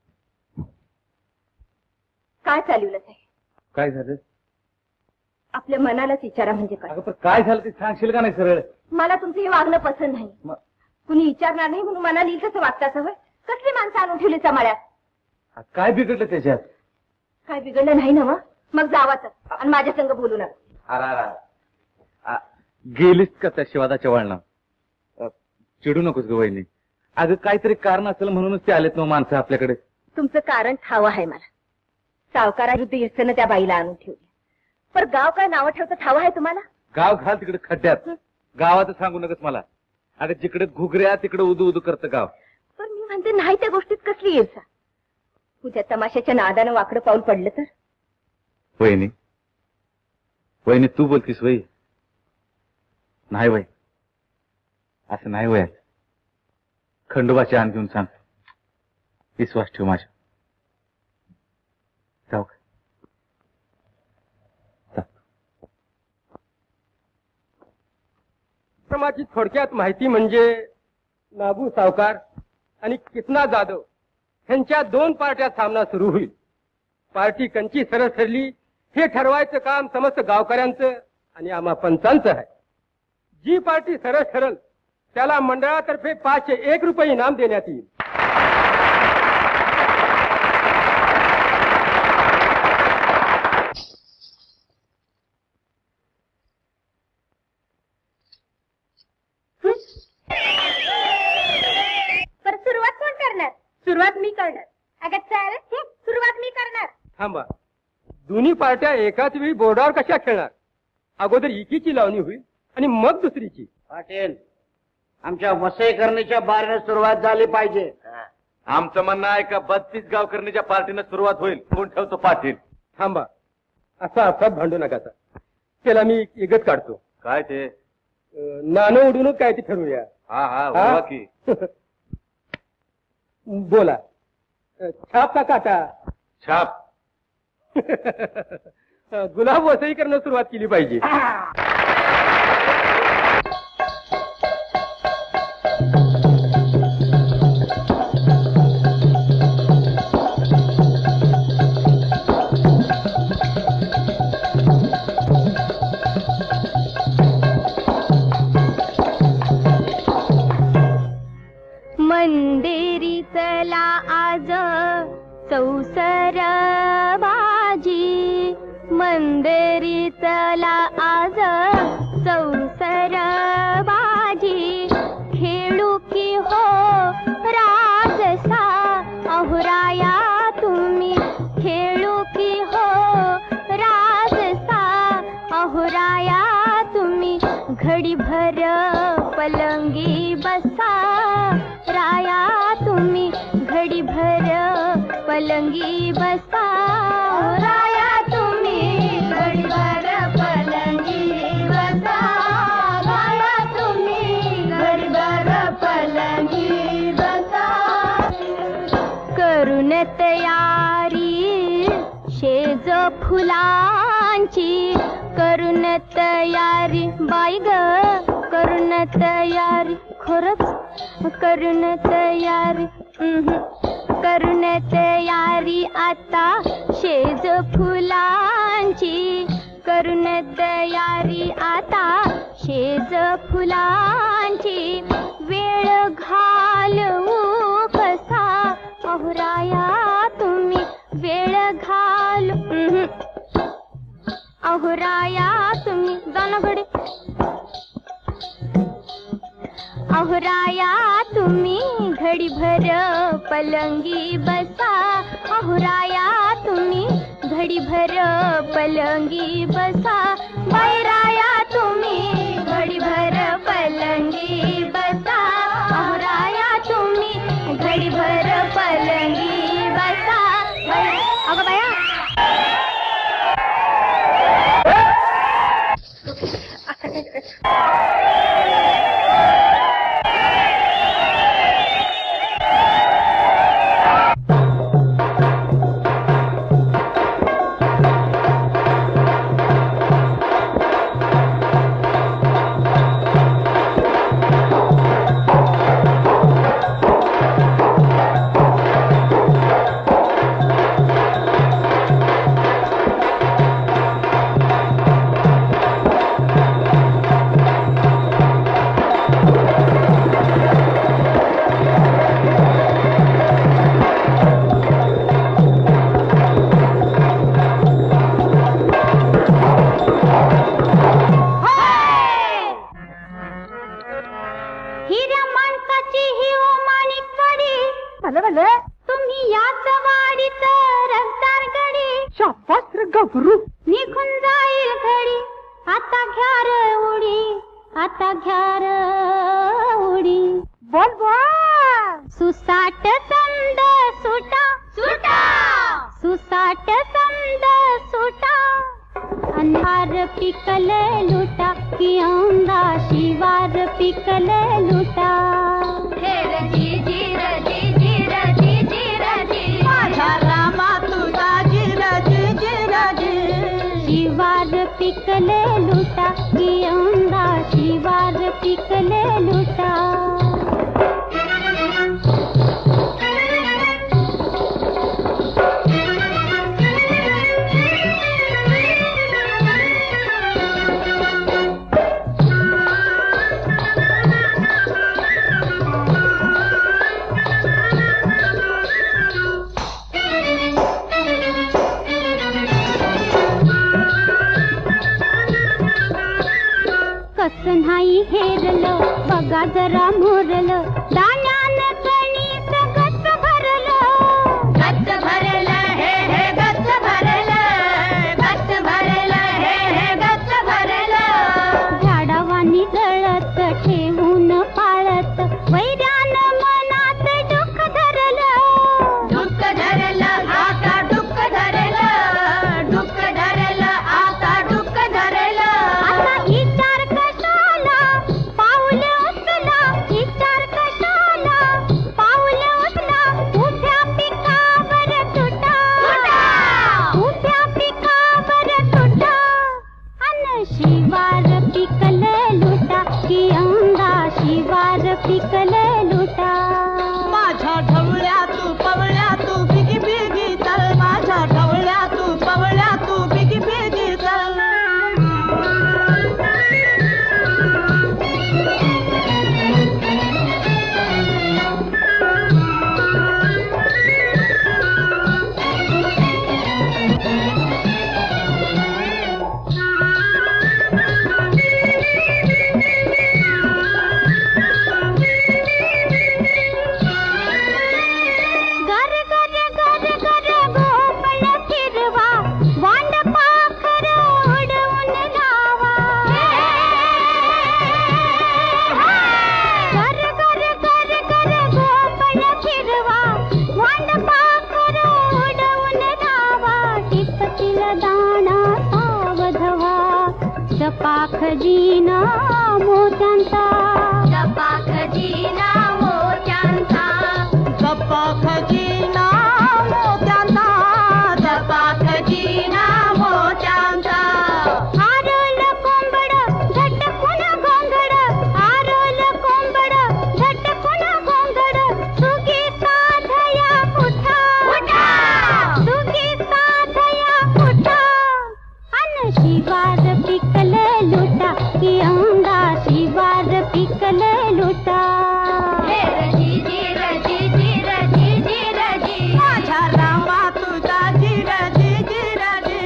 काय चालवलं आहे? काय झालं. आपल्या मनालाच विचारा म्हणजे काय. अगं पण काय झालं ते सांगशील का नाही सरळ. मला तुमचं हे वागणं पसंत नाही. मग कुणी विचारणार नाही म्हणून मनाला येईल तसं वागताच हवं. कसली माणसं आणून ठेवली समाळ्यात. काय बिघडलं त्याच्यात. काय बिघडलं नाही ना. मग जावाच आणि माझ्या संग बोलू नका. अरा अरा. आ, गेलीस का त्या शिवादाच्या वळणा. चिडू नकोस ग वहिनी. अगं काहीतरी कारण असेल म्हणूनच ते आलेत ना माणसं आपल्याकडे. तुमचं कारण ठाव आहे मला. सावकाराविरुद्ध इर्षेनं त्या बाईला आणून ठेवली. पण गाव काय नावं ठेवतं ठाव आहे तुम्हाला. गाव घाल तिकडे खड्ड्यात. गावात सांगू नकस मला. अगं जिकडे घुगऱ्या तिकडे उदू उदू करतं गाव. पण मी म्हणते नाही त्या गोष्टीत कसली ईर्षा. तुझ्या तमाशाच्या नादानं वाकडं पाऊल पडलं तर. वहिनी वहिनी तू बोलतीस वही. नाही वय असं नाही वय. खंडोबाची आण घेऊन सांग. विश्वास ठेव माझ्या. जाऊ का. माझी थोडक्यात माहिती म्हणजे नाबू सावकार आणि किसना जाधव ह्यांच्या दोन पार्ट्यात सामना सुरू होईल. पार्टी कंची सरस ठरली हे ठरवायचं काम समस्त गावकऱ्यांचं आणि आम्हा पंचांचं आहे. जी पार्टी सरळ ठरल त्याला मंडळातर्फे पाचशे एक रुपये इनाम देण्यात येईल. पर सुरुवात कोण करणार? सुरुवात मी करणार. अगं चल, सुरुवात मी करणार. थांबा, दोन्ही पार्ट्या एकाच वेळी बोर्डावर कशा खेळणार? अगोदर एकीची लावणी होईल आणि मग दुसरीची. पाटील, आमच्या वसईकरणीच्या बारीने सुरुवात झाली पाहिजे. आमचं म्हणणं आहे का बत्तीस गावकरणीच्या पार्टीनं सुरुवात होईल. कोण ठेवतो पाटील? थांबा, असा असाच भांडू नका. त्याला मी एकच काढतो. काय ते? नाणं उडूनच काय ते ठरवूया. हा हा बोला की. बोला. छाप का काटा? छाप. गुलाब वसई करणं सुरुवात केली पाहिजे. मंदिरी चला आज चौसर बाजी, मंदिरी चला आज चौसर बाजी, खेळू की हो राजसा अहुराया तुम्ही, खेळू की हो राजसा अहुराया तुम्ही, घडी भर पलंगी बसा राया तुम्ही, घडी भर पलंगी बसा राया तुम्ही, घडी भर पलंगी बसा राया तुम्ही, घडी भर पलंगी बसा. करून तयारी शेज फुलांची, करून तयारी बाई ग, करून तयारी खरंच करून तयारी, करून तयारी आता शेज फुलांची, करून तयारी आता शेज फुलांची, वेळ घालवू कसा अहुराया तुम्ही, वेळ घालू अहुराया तुम्ही, जाना घडी अहुराया तुम्ही, घडी भर पलंगी बसा अहुराया तुम्ही, घडी भर पलंगी बसा, बैराया तुम्ही, घडी भर पलंगी बसा अहुराया तुम्ही, घडी भर पलंगी बसा. अगं बाया, तुम्ही याच वाडीत रस्तार गडी, शाबास रे गबरू. निघून जाईल घडी, आता घ्या र उडी, आता घ्या र उडी. बोल बोल. सुसाट समद सुटा सुटा, सुसाट समद सुटा, अंधार पिकले लुटा की औंदा शिवार पिकले लुटा. हे रे जी जी रे जी जी रे जी जी रे जी, माझा रामा तुझा जी रे जी जी रे जी, शिवार पिकले लुटा की औंदा शिवार पिकले लुटा. नाही हेरलं, बघा जरा मोरलं, दाण्यानं कणीस गच्च भरलं, गच्च भरलं हे हे गच्च भरलं, गच्च भरलं हे हे गच्च भरलं. झाडावानी जळत ठेवून पाळत, वैरानं मनात दुःख धरलं, दुःख धरलं आता दुःख धरलं, दुःख धरलं आता दुःख धरलं. आता विचार कशाला पाऊल उचला, विचार कशाला पाऊल उचला, उभ्या पिकावर तुटा, उभ्या पिकावर तुटा. अन शिवार पिकले लुटा, की अंगा शिवार पिकले लुटा. माझ्या ढवळ्या तू पवळ्या तू बिगी बिगी चल, माझ्या ढवळ्या तू पवळ्या तू बिगी बिगी चल. गर गर गर गर गोपण फिरवा, वांड पाखर उडवून लावा. गर गर गर गर गोपण फिरवा, वांड पाखर उडवून लावा. टिपतील दाणा सावधवा, जपाख जीना मोत्यांचा, जपाख जीना मोत्यांचा, जपाख जीना मोत्यांचा, जपाख जीना मोत्यांचा. आरल कोंबड झटकून गोंगड, आरल कोंबड झटकून गोंगड. सुगी साधया उठा, सुगी साधया उठा. अन शिवार पिकले लुटा, की अंगा शिवार पिकले लुटा. माझ्या रामा तुझा जीर जी जीर जी.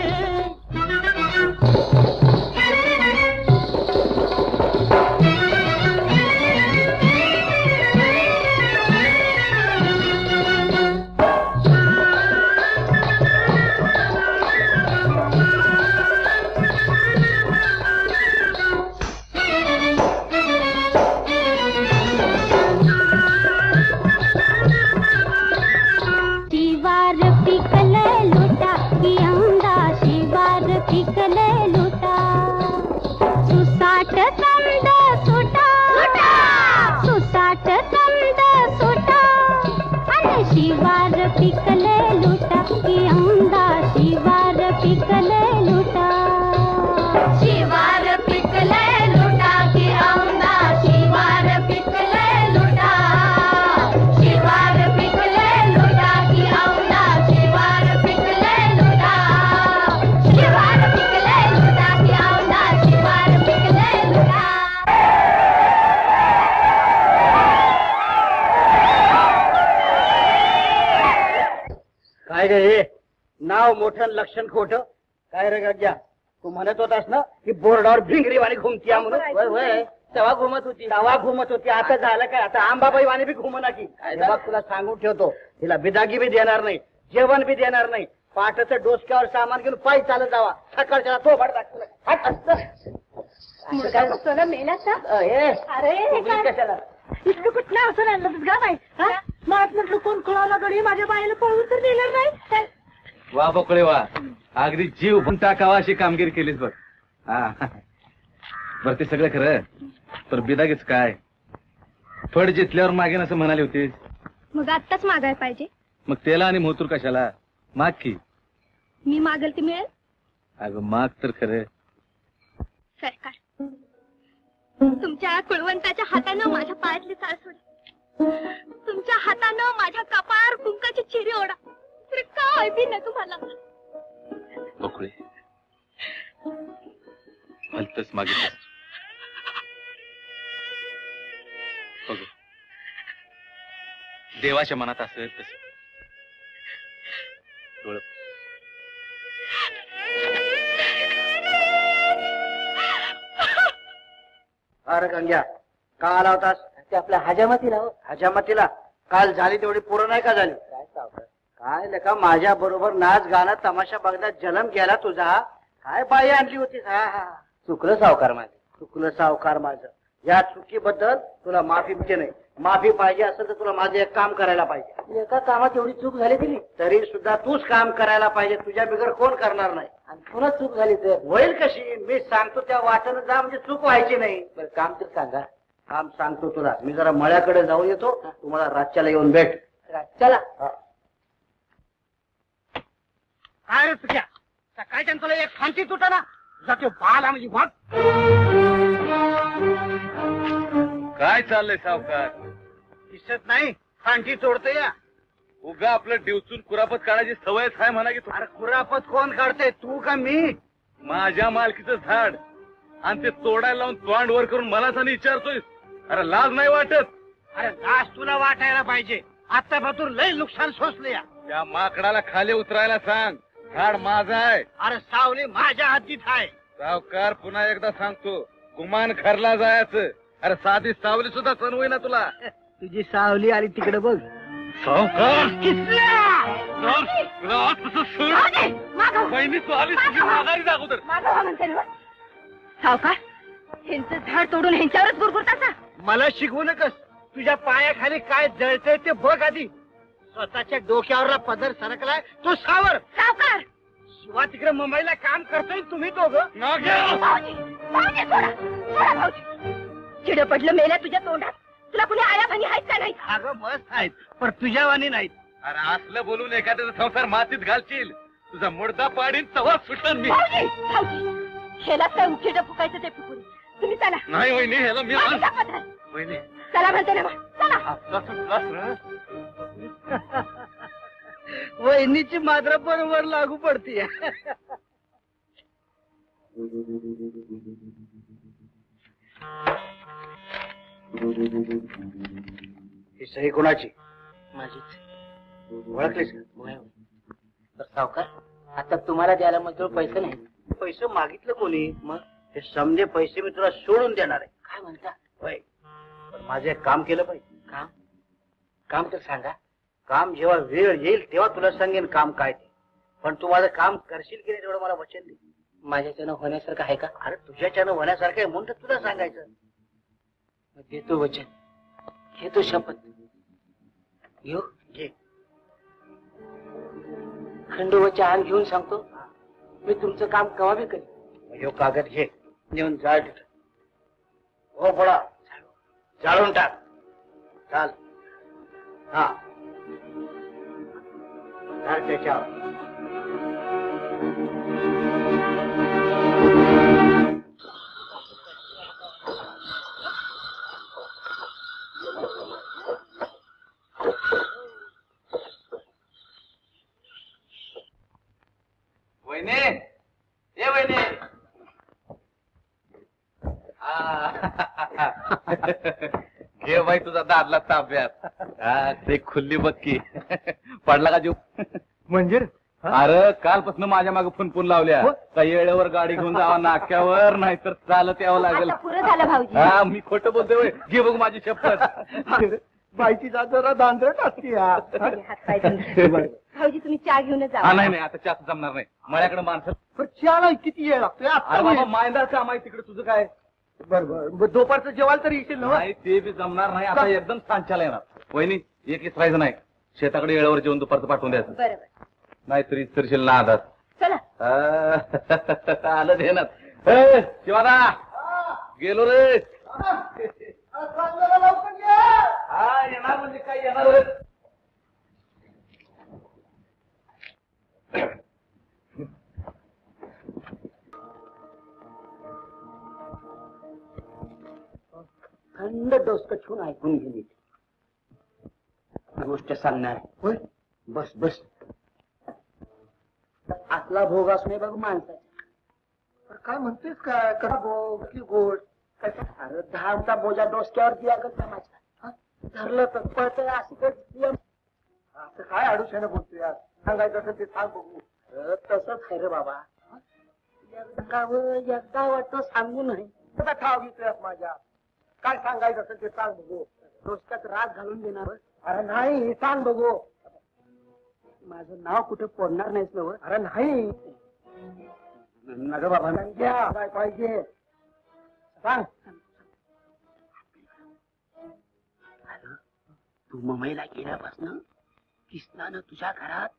शिवार पिकले लुटा, की अंगा शिवार पिकले लुटा. सुसाट समद सुटा, सुसाट समद सुटा. अन शिवार पिकले लुटा, की अंगा शिवार पिकले लुटा. शिवार पिकले लुटा, की अंगा शिवार पिकले लुटा. शिवार पिकले लुटा, की अंगा शिवार पिकले लुटा. शिवार पिकले लुटा, की अंगा शिवार पिकले लुटा. काय रे हे नाव मोठं लक्षण खोट. काय रे गग्या, तू म्हणत होतास ना की बोर्डावर भिंगरी वाणी घुमती आहे म्हणून. वय, वय. तेव्हा घुमत होती. तवा घुमत होती, आता झालं काय? आता आंबाबाई वाणी बी घुमना की. बघ तुला सांगून ठेवतो, तिला बिदागी बी देणार नाही, जेवण बी देणार नाही. पाटाचं डोसक्यावर सामान घेऊन पायी चालत जावा. सकाळच्या तो भड सोनं मेलास ना? अरे कशाला इतकं कुठलं असं आणलं गा बाई? मला म्हटलं कोण कळवला गडी माझ्या बाईला पळून तर नेलं नाही. वा बोकळे वा, अगदी जीव पण टाकावा अशी कामगिरी केलीस बघ. हा बर, ते सगळं खरं, पण बिदागीच काय? फड जितल्यावर मागेन असं म्हणाली होतीस. मग आत्ताच मागायला पाहिजे. मग तेला आणि मोतूर कशाला? माग की. मी मागेल ती मिळेल. अगं माग तर खरं. सरकार, तुमच्या कुळवंताच्या हातानं माझ्या पायातली चाळ सोडा, तुमच्या हातानं माझ्या कपाळावर कुंकाची चिरी ओढा. तर काय बी नको मला. बोकळे भलतच मागितलं. बघ, देवाच्या मनात असेल तस डोळं. अरे गंग्या का आला होतास? ते आपल्या हजामतीला हो. हजामतीला काल झाली तेवढी पूर्ण नाही का झाली? काय सावकार काय लेका माझ्या बरोबर नाच गाणं तमाशा बघण्यात जन्म गेला तुझा. काय बाई आणली होतीस? हा हा चुकलं सावकार माझं. चुकलं सावकार माझं. या चुकीबद्दल तुला माफी मिळते नाही. माफी पाहिजे असेल तर तुला माझं एक काम करायला पाहिजे. एका कामात एवढी चूक झाली तरी तरी सुद्धा तूच काम करायला पाहिजे. तुझ्या बिगर कोण करणार नाही. आणि पुन्हा चूक झाली तर होईल कशी? मी सांगतो त्या वाटेनं जा म्हणजे चूक व्हायची नाही. बरं काम तर सांगा. काम सांगतो तुला. मी जरा मळ्याकडे जाऊन येतो. तुम्हाला रातच्याला येऊन भेट. चला. काय रे तुझ्या सकाळच्या तुला एक फांटी तुटा ना जातो बाला म्हणजे मग काय चाललंय सावकार? दिसत नाही फांटी तोडते या. उगा आपलं डिवचून कुरापत काढायची सवयच आहे म्हणा की. अरे कुरापत कोण काढते? तू का मी? माझ्या मालकीचं झाड आणि ते तोडायला लावून तोंड वर करून मलाच आणि विचारतोय. अरे लाज नाही वाटत? अरे लाज तुला वाटायला पाहिजे. आता भरपूर लय नुकसान सोसले या. त्या माकडाला खाली उतरायला सांग. झाड माझं आहे. अरे सावली माझ्या हद्दीत आहे. सावकार पुन्हा एकदा सांगतो गुमान घरला जायचं. अरे साधी सावली सुद्धा सणवय ना तुला. तुझी सावली आली तिकडे बघ. सावकार बहिणी तू आली तुझी माघारी दाखवतर. सावकार ह्यांचं झाड तोडून ह्यांच्यावरच गुरगुरता. मला शिकवू नकस. तुझ्या पायाखाली काय जळतंय ते बघ आधी. स्वतःच्या डोक्यावरला पदर सरकलाय तो सावर. सावकार शिवा तिकडे मुंबईला काम करतोय तुम्ही दोघं. चिड पडलं मेल्या तुझ्या तोंडात. तुला कुणी आया भानी आहेत का नाही? अगं मस्त आहेत पण तुझ्या वाणी नाहीत. अरे असलं बोलून एखाद्याचा संसार मातीत घालशील. तुझा मुडदा पाडीन तवा सुटन मी. भाऊजी भाऊजी ह्यालाच काय उचिड फुकायचं ते फुकून. तुम्ही चला. नाही वहिनी ह्याला मी माझी शपथ आहे. वहिनी चला म्हणते ना मग. चला. आपला सुटलास रे. वहिनीची मात्र बरोबर लागू पडतीये. ही सही कोणाची? माझीच. ओळखलीस का? होय, होय. बरं सावकार आता तुम्हाला द्यायला म्हणतो पैसे नाही. पैसे मागितलं कोणी? मग हे समजे पैसे मी तुला सोडून देणार आहे. काय म्हणता? होय पण माझं एक काम केलं पाहिजे. काम काम तर सांगा. काम जेव्हा वेळ येईल तेव्हा तुला सांगेन काम काय ते. पण तू माझं काम करशील की नाही तेवढं मला वचन दे. माझ्याच्यानं होण्यासारखं आहे का? अरे तुझ्याच्यानं होण्यासारखं आहे म्हणून तर तुला सांगायचं. देतो वचन. घेतो शपथ. घेऊ घे. खंडोबाच्या आण घेऊन सांगतो मी तुमचं काम कवा बी करेन. ह्यो कागद घे नेऊन जाळ तिथं. हो पडा जाळून टाक. चाल. हा चाल त्याच्यावर. वहिनी ए वहिनी. घे बाई तुझा दादला ताब्यात. हा, ते खुल्ली बक्की पडला का जीव? म्हणजे अरे कालपासून माझ्या मागे फुनफुन लावल्या. काही वेळेवर गाडी घेऊन जावा नाक्यावर नाहीतर चालत यावं लागेल. आता पुरं झालं भाऊजी. हा मी खोटं बोलतोय होय. घे बघ माझी शपथ. बाईची जात जरा दांदरट असते. हात पाय धुवून. भाऊजी तुम्ही चहा घेऊनच हा जा. नाही नाही आता चहा जमणार नाही. माझ्याकडे माणसं. चहाला किती वेळ लागतोय? अरे बाबा मायंदार काम आहे तिकडे. तुझं काय? बरोबर दुपारचं जेवायला तरी येशील ना? नाही ते बी जमणार नाही. आता एकदम सांच्याला येणार. वहिनी एक इसरायचं नाही. शेताकडे वेळेवर जेवण दुपारचं पाठवून द्यायचं. बरोबर. नाहीतरी इचरशील ना आधार. चला. आलं ध्यानात. शिवादा गेलो रे. हा येणार म्हणजे काय येणार. थंड डोसक ठेवून ऐकून गेली. गोष्ट सांगणार. होय बस बस. आतला भोग असू नये बघ माणसाचा. काय म्हणतेस काय? कसा भोग की गोड? अरे दहा आमचा बोजा डोसक्यावर दिया करता माझ्या. धरलं तर पळत असं असं काय अडुशाने बोलतोय यार? सांगायचं असेल ते सांग बघू. तसंच आहे रे बाबा. एकदा एकदा वाटतं सांगू नाही. कसा ठाव घेतोय माझ्या? काय सांगायचं असेल ते सांग बघू. रोजच्यात राग घालून देणार? अरे नाही, सांग बघू. माझं नाव कुठे पडणार नाहीस ना? अरे नाही नग बाबा, घ्या काय पाहिजे सांग. तू मुंबईला गेल्यापासून कृष्णानं तुझ्या घरात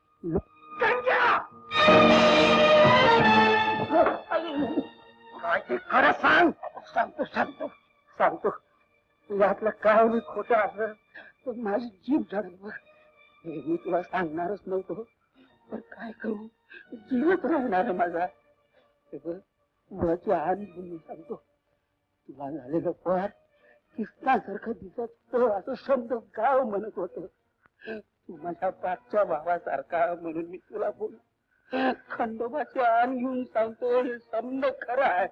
काय ते खरं सांग. सांगतो सांगतो सांगतो यातलं काय मी खोटं असं तर माझी जीभ झालं. हे मी तुला सांगणारच नव्हतो, पण काय करू, जीवच राहणार माझा. मुळाची आण मी सांगतो, तुला झालेलं फार कृष्णासारखं दिसत होतं असं शब्द गाव म्हणत होत. तू माझ्या पाठच्या भावासारखा म्हणून मी तुला बोल. खंडोबाची आण घेऊन सांगतो, हे समज खरं आहे.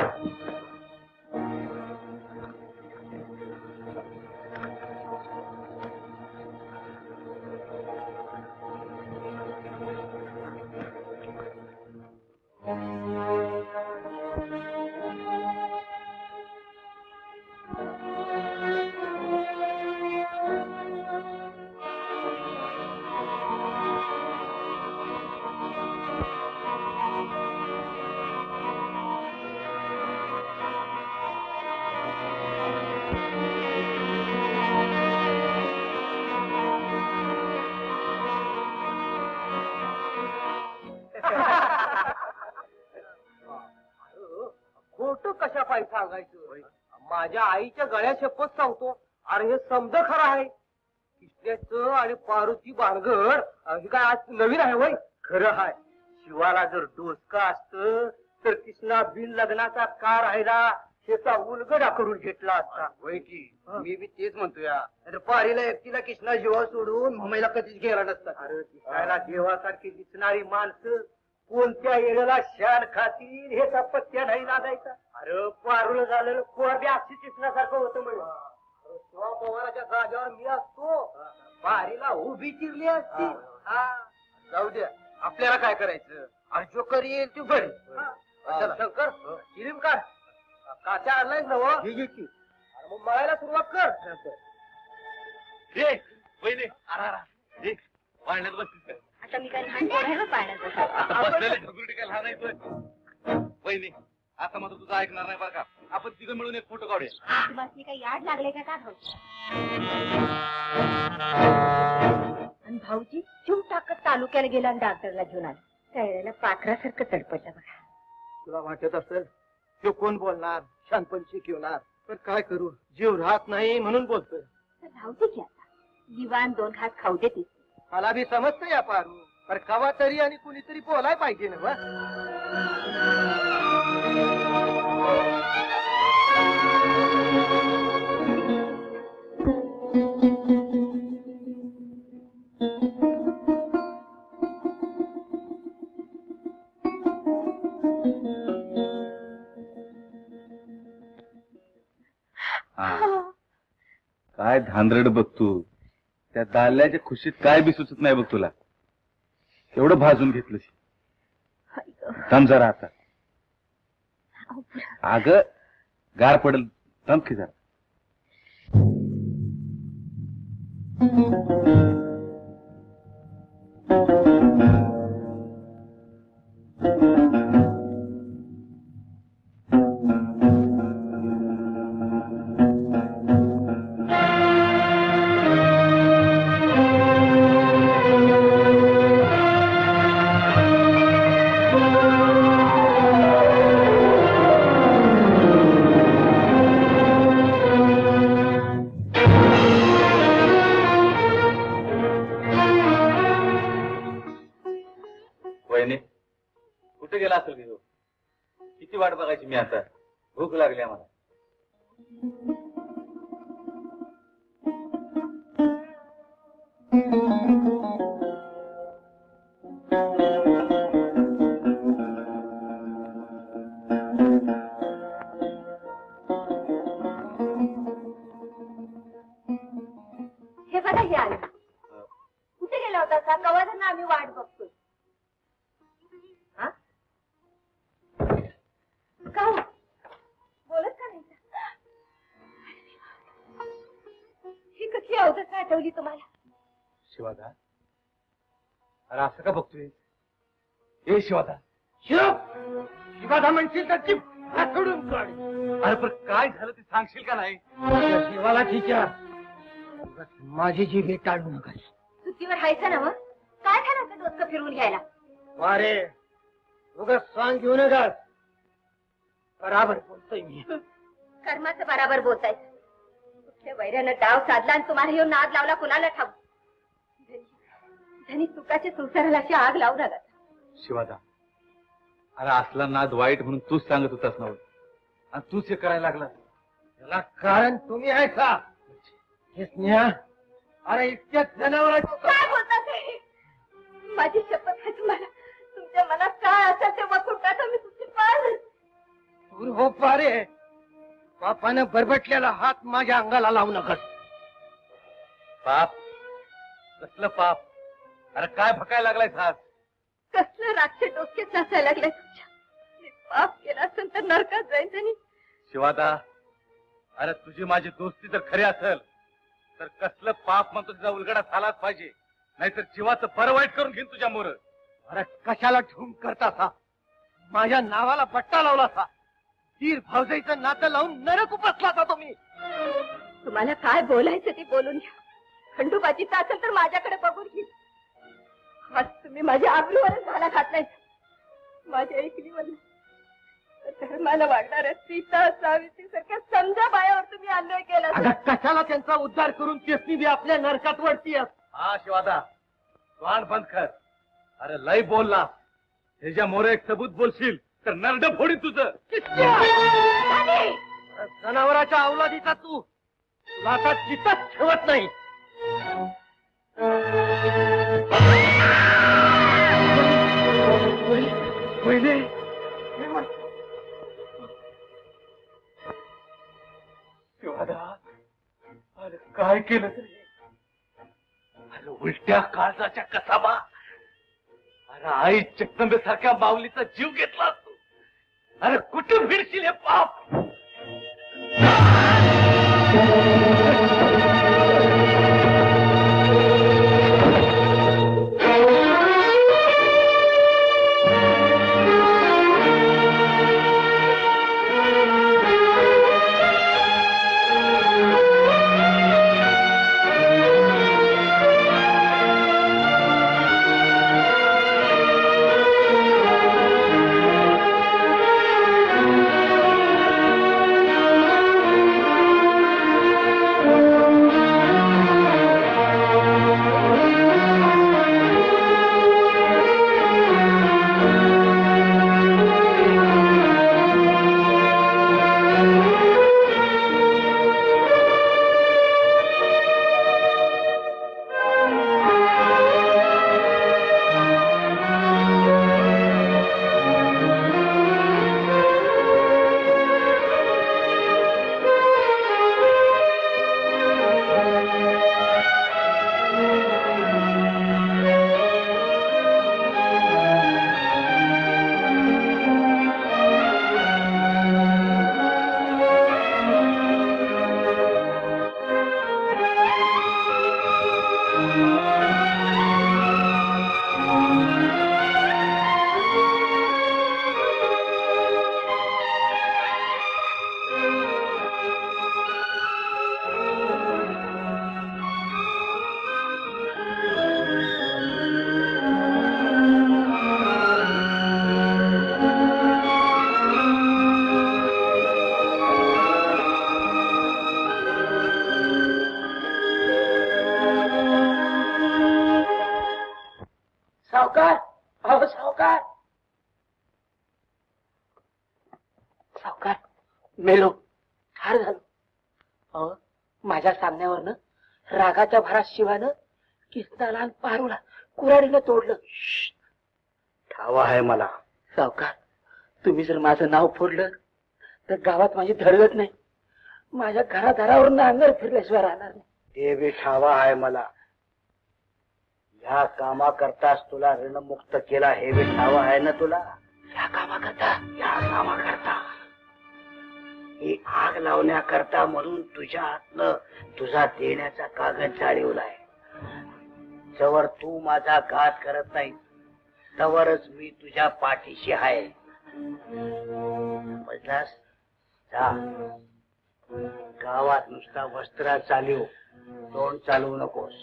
खोट कशा पाहिजे सांगायचं? माझ्या आईच्या गळ्या शपथ सांगतो, अरे हे समज खरं आहे. कृष्णाचं आणि पारूची भानगड हे काय आज नवीन आहे वय? खरं आहे. शिवाला जर डोसका असत तर कृष्णा बिन लग्नाचा का राहिला त्याचा उलगडा करून घेतला असता. होय की, मी बी तेच म्हणतोय. अरे पारीला एकटीला कृष्णा जीवा सोडून मुंबईला कधीच गेला नसता. अरे दिसायला देवासारखी दिसणारी माणसं कोणत्या येण्याला शान खातील हे पत्त्या नाही लागायचा. अरे पारुलं झालेलं पोर बी अक्षी कृष्णासारखं होतं म्हणून. शिवा पवाराच्या जागेवर मी असतो, पारीला उभी चिरली असती. जाऊ द्या, आपल्याला काय करायचं? आणि जो करी येईल ती बरी. शंकर चिरीम काढ, काच्या आणलाय नव मग मळायला सुरुवात कर. वाढण्यात बसतीस काय? आता मी काय लहान पोरायला पाण्याचं आता बसलेले ढगुर्टी काय लहान आहे वहिनी. आता मात्र तुझं ऐकणार नाही बरं का. आपण तिघं मिळून एक फोटो काढूया. तुम्हाला काही याड लागले का काय? आणि भाऊजी जीव टाकत तालुक्याला गेला आणि डॉक्टरला घेऊन आला. त्यावेळेला पाखरासारखं तडपडलं बघा. तुला वाटत असेल तो कोण बोलणार, शानपण शिकवणार, पण काय करू, जीव राहत नाही म्हणून बोलतोय. तर भाऊजी की आता दिवाण दोन घास खाऊ देते. मला बी समजतं या पारू, पण कवा तरी आणि कुणीतरी बोलाय पाहिजे ना. काय धांदरड बघ तू. त्या दाल्याच्या खुशीत काय बी सुचत नाही बघ तुला. एवढं भाजून घेतलं दम जरा आता. अग गार पडल, दमकी जरा. कुठे गेला असेल की? किती वाट बघायची मी आता. भूक लागली आम्हाला. हे बघा हे आले. कुठे गेला होता का? कवाना आम्ही वाट बघतोय. का बोलत का नाही? अवधस आठवली तुम्हाला? शिवादा, अरे असं का बघतोय? ए शिवादा, शिवादा म्हणशील तर ती फाकडून काढ. अरे पण काय झालं ते सांगशील का नाही? शिवाला तिच्या माझी जी भेट टाळू नका. सुट्टीवर हायचं ना मग? काय झालं डोसकं फिरवून घ्यायला? वारे उगाच सांग घेऊ नका. बराबर बोलतोय मी. कर्माचं बराबर बोलतायचं. कुठल्या वैऱ्यानं डाव साधला आणि तुम्हाला येऊन नाद लावला कुणाला ठाऊ. धनी सुखाच्या संसाराला अशी आग लावू नका. शिवादा, अरे असला नाद वाईट म्हणून तूच सांगत होतास ना, आणि तूच हे करायला लागला. त्याला कारण तुम्ही आहे का? हे स्नेहा, अरे इतक्याच जनावरांची काय बोलता ते? माझी शपथ आहे तुम्हाला. तुमच्या मनात काय असेल ते वखून टाका. मी तुमची पाय दूर हो पारे. पापानं बरबटलेला हात माझ्या अंगाला लावू नका. पाप? कसलं पाप? अरे काय भकायला लागलाय हात? कसलं राक्षस डोक्यात नाचायला लागलाय तुमच्या. मी पाप केला असेल तर नरकात जाईन त्यांनी. शिवादा, अरे तुझी माझी दोस्ती जर खरी असेल तर कसलं पाप म्हणतो तुझा उलगडा झालाच पाहिजे, नाहीतर जीवाचं बरं वाईट करून घेईन तुझ्या मोर. अरे कशाला ठेवून करता सा? माझ्या नावाला पट्टा लावला सा. तीर भावजाईचं नातं लावून नरक उपसला होता तुम्ही. तुम्हाला काय बोलायचं ते बोलून घ्या. खंडोबाची असेल तर माझ्याकडे बघून घे. आज तुम्ही माझ्या आबरूवरच झाला घातलाय. माझ्या ऐकलीवर धर्माला वाढणाऱ्या सीता सावित्री सारख्या समजा बायावर तुम्ही अन्याय केला. अगं कशाला त्यांचा उद्धार करून केसनी बी आपल्या नरकात वळती. हा शिवादा, तोंड बंद कर. अरे लय बोलला. ह्याच्या मोर एक सबूत बोलशील तर नरड फोडीन तुझं. जनावराच्या अवलादीचा तू तुला आता चितच ठेवत नाही. पहिले शिवादा, अरे काय केलं तरी? अरे उलट्या काळजाच्या कसाबा. अरे आई जगदंबे सारख्या माऊलीचा जीव घेतला असतो. अरे कुठे फिरशील हे पाप? सावकार, अहो सावकार, सावकार मेलो, ठार झालो. अहो माझ्या सांगण्यावरनं रागाच्या भरात शिवानं किसनाला आणि पारूला कुऱ्हाडीनं तोडलं. ठावा आहे मला. सावकार, तुम्ही जर माझं नाव फोडलं तर गावात माझी धडगत नाही. माझ्या घरादारावरून अंगर फिरल्याशिवाय राहणार नाही. ते बी ठावा आहे मला. ह्या कामा करताच तुला ऋणमुक्त केला हे बी ठावा आहे ना तुला. या कामा करता, या कामा करता ही आग लावण्याकरता म्हणून तुझ्या हातनं तुझा देण्याचा कागद जाळीवलाय. जवळ तू माझा घात करत नाही तवरच मी तुझ्या पाठीशी आहे. समजलास? जा. गावात नुसता वस्त्रा चालू, तोंड चालवू नकोस.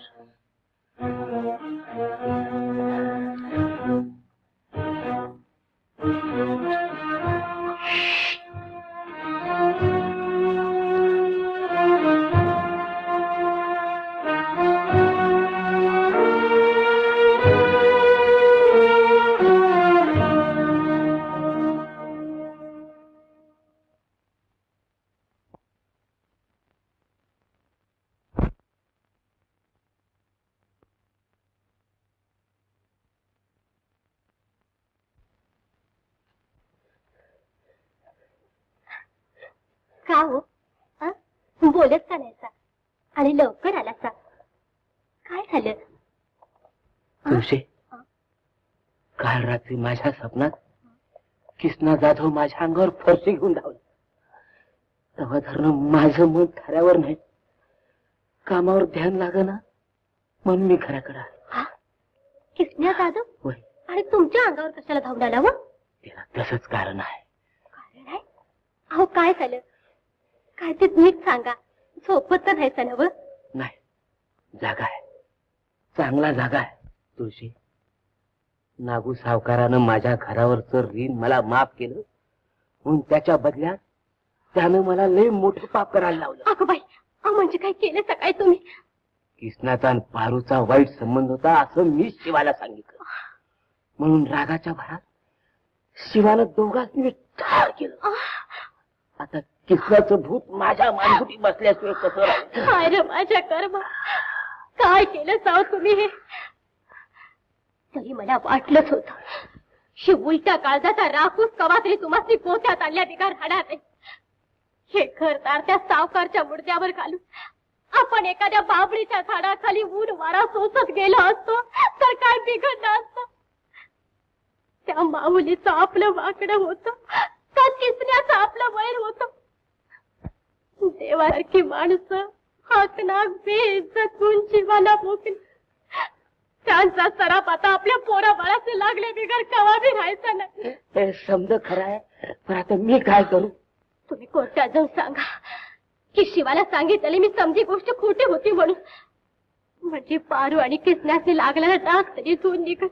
का हो आ? बोलत का नाहीसा आणि लवकर आलासा? काय झालं? तुळशी, काल रात्री माझ्या स्वप्नात किसना जाधव माझ्या अंगावर फरशी घेऊन धावला. तेव्हा धरणं माझं मन थाऱ्यावर नाही, कामावर ध्यान लागना म्हणून मी घराकडे आलो. किसन्या जाधव? होय. आणि तुमच्या अंगावर कशाला धावून आला? व त्याला तसंच कारण आहे. कारण आहे? अहो काय झालं? काय ते नीट सांगा. झोपत तर नाही ना? व नाही, जागा आहे, चांगला जागा आहे. तुळशी, नागू सावकारानं माझ्या घरावरचं ऋण मला माफ केलं म्हणून त्याच्या बदल्यात त्यानं मला लय मोठं पाप करायला लावलं. अगं बाई, अहो म्हणजे काय केलं सकाळी तुम्ही? किसनाचा आणि पारूचा वाईट संबंध होता असं मी शिवाला सांगितलं, म्हणून रागाच्या भरात शिवानं दोघांनी ठार केलं. आता किसनाचं भूत माझ्या मानगुटी बसल्याशिवाय कसं राहील? काय रे माझ्या कर्म, काय केलं साव तुम्ही हे? तरी मला वाटलंच होत, शिवुलच्या काळजाचा राखूस कवा तरी तुम्हाला पोत्यात आणल्या बिगर राहणार नाही. हे घरदार त्या सावकारच्या मुडद्यावर घालून आपण एखाद्या बाबळीच्या झाडाखाली ऊन वारा सोसत गेलो असतो तर काय बिघडलं असतं? त्या माऊलीचं आपलं वाकडं होतं का किसण्याचं आपलं वैर होतं? देवासारखी माणसं हाकनाक बेइज्जत गुण जीवाला मोकली. त्यांचा सराप आता आपल्या पोरा बाळाचे लागले बिगर कवा बी राहायचं नाही. हे समज खरं आहे, पण आता मी काय करू? तुम्ही कोर्टात जाऊन सांगा की शिवाला सांगितलेली मी समजी गोष्ट खोटी होती म्हणून, म्हणजे पारू आणि किसण्याचे लागलेला डाग तरी धुवून निघत.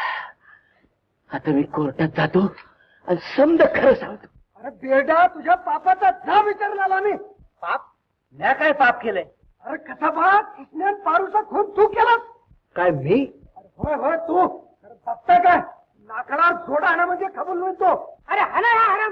आता मी कोर्टात जातो आणि समज खरं सांगतो. अरे बेडा, तुझ्या पापाचा जा विचारला आला मी. पाप? मी काय पाप केलंय? अरे कसा बाप, किसन्या पारूचा खून तू केलास? काय मी? होय होय तू. बघताय काय, लाकडावर जोडा आणा म्हणजे खबर मिळतो. अरे हाना हराम.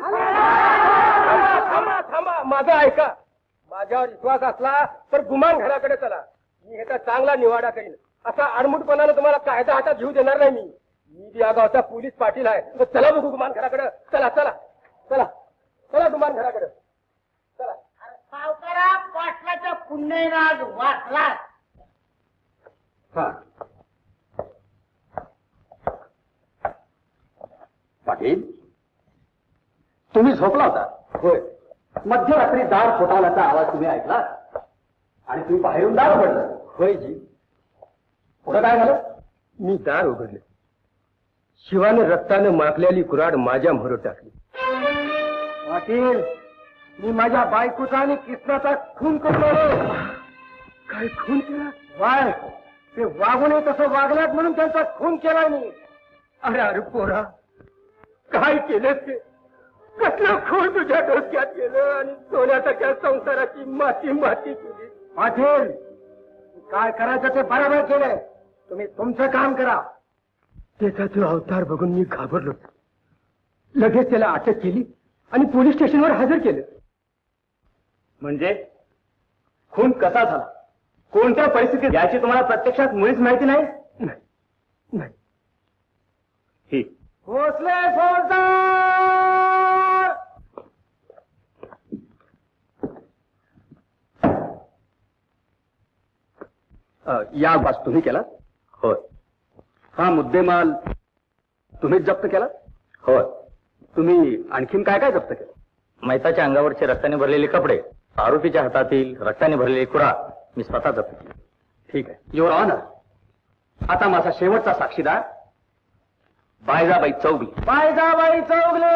थांबा थांबा, माझं ऐका. माझ्यावर विश्वास असला तर गुमान घराकडे चला, मी ह्याचा चांगला निवाडा करीन. असा आडमुटपणानं तुम्हाला कायदा हातात घेऊ देणार नाही मी. मी या गावचा पोलीस पाटील आहे. चला बघू गुमान घराकडे. चला चला चला चला गुमान घराकडे चला. सावकारा पाटलाच्या पुण्यानाज वाचला. हा पाटील, तुम्ही झोपला होता? होय. मध्यरात्री दार फुटालाचा आवाज तुम्ही ऐकला आणि तुम्ही बाहेरून दार उघडलं? होय जी. पुढे काय झालं? मी दार उघडले, शिवाने रक्ताने माखलेली कुऱ्हाड माझ्या मोहर टाकली. पाटील, मी माझ्या बायकोचा आणि किसनाचा खून करतो. काय खून केला? वाय, ते वागू नये तसं वागल्यात म्हणून त्यांचा खून केला मी. अरे अरे पोरा, काय केलं ते? कसलं खून तुझ्या डोक्यात गेलं आणि सोन्यासारख्या संसाराची माती माती केली. पाटील, काय करायचं ते बरोबर केलंय. तुम्ही तुमचं काम करा. त्याचा तो अवतार बघून मी घाबरलो. लगेच त्याला अटक केली आणि पोलीस स्टेशनवर हजर केलं. म्हणजे खून कसा झाला, कोणत्या परिस्थितीत, याची तुम्हाला प्रत्यक्षात मुळीच माहिती नाही? नाही. ही भोसले फौजदार, या वास तुम्ही केला? होय. हा मुद्देमाल तुम्हीच जप्त केला? होय. तुम्ही आणखीन काय काय जप्त केलं? मैताच्या अंगावरचे रक्ताने भरलेले कपडे, आरोपीच्या हातातील रक्ताने भरलेली कुडा मी स्वतः जप्त केली. ठीक आहे युअर ऑनर. आता माझा शेवटचा साक्षीदार बायजाबाई चौगले. बायजाबाई चौगले.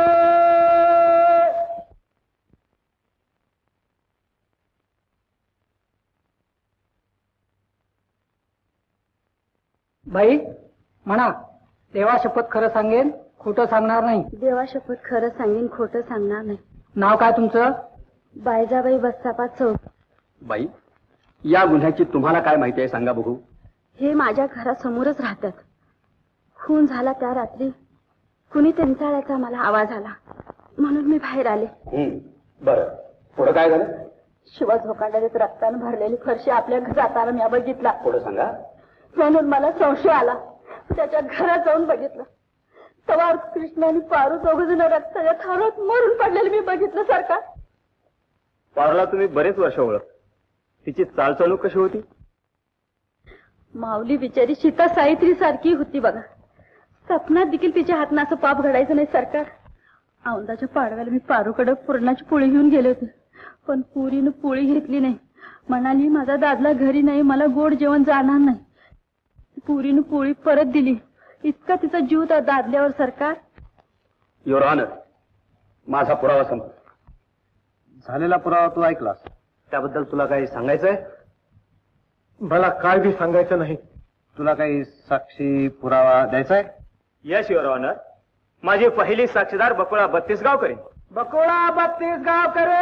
बाई म्हणा, देवा शपथ खरं सांगेन, खोटं सांगणार नाही. देवा शपथ खरं सांगेन, खोटं सांगणार नाही. नाव काय तुमचं? बायजाबाई बस्तापा चौक. बाई, या गुन्ह्याची तुम्हाला काय माहिती आहे सांगा बघू. हे माझ्या घरासमोरच राहतात. खून झाला त्या रात्री कुणी त्यांचाळ्याचा मला आवाज आला म्हणून मी बाहेर आले. बरं, पुढे काय झालं? शिवा झोकांड्यात रक्तानं भरलेली फरशी आपल्या घरात जाताना मी बघितला. पुढे सांगा. म्हणून मला संशय आला. त्याच्या घरात जाऊन बघितलं. तेव्हा कृष्ण आणि पारू दोघ जण रक्ताच्या थारोत मरून पडलेले मी बघितलं. सरकार, पारूला तुम्ही बरेच वर्ष ओळख. तिची चालचालूक कशी होती? माऊली बिचारी सीता सावित्री सारखी होती बघा. सपनात देखील तिच्या हातनं असं पाप घडायचं नाही. सरकार, औंदाच्या पाडव्याला मी पारूकडे पुरणाची पोळी घेऊन गेले होते, पण पुरीनं पोळी घेतली नाही. म्हणाली माझा दादला घरी नाही, मला गोड जेवण जाणार नाही. पुरीनं पोळी परत दिली. इतका तिचा जीव त्या दादल्यावर. सरकार, युअर ऑनर, माझा पुरावा संपला. झालेला पुरावा तू ऐकलास, त्याबद्दल तुला काही सांगायचंय? मला काय बी सांगायचं नाही. तुला काही साक्षी पुरावा द्यायचा आहे? Yes your honour. माझी पहिली साक्षीदार बकुळा बत्तीस गाव करेन. बकुळा बत्तीस गाव करे.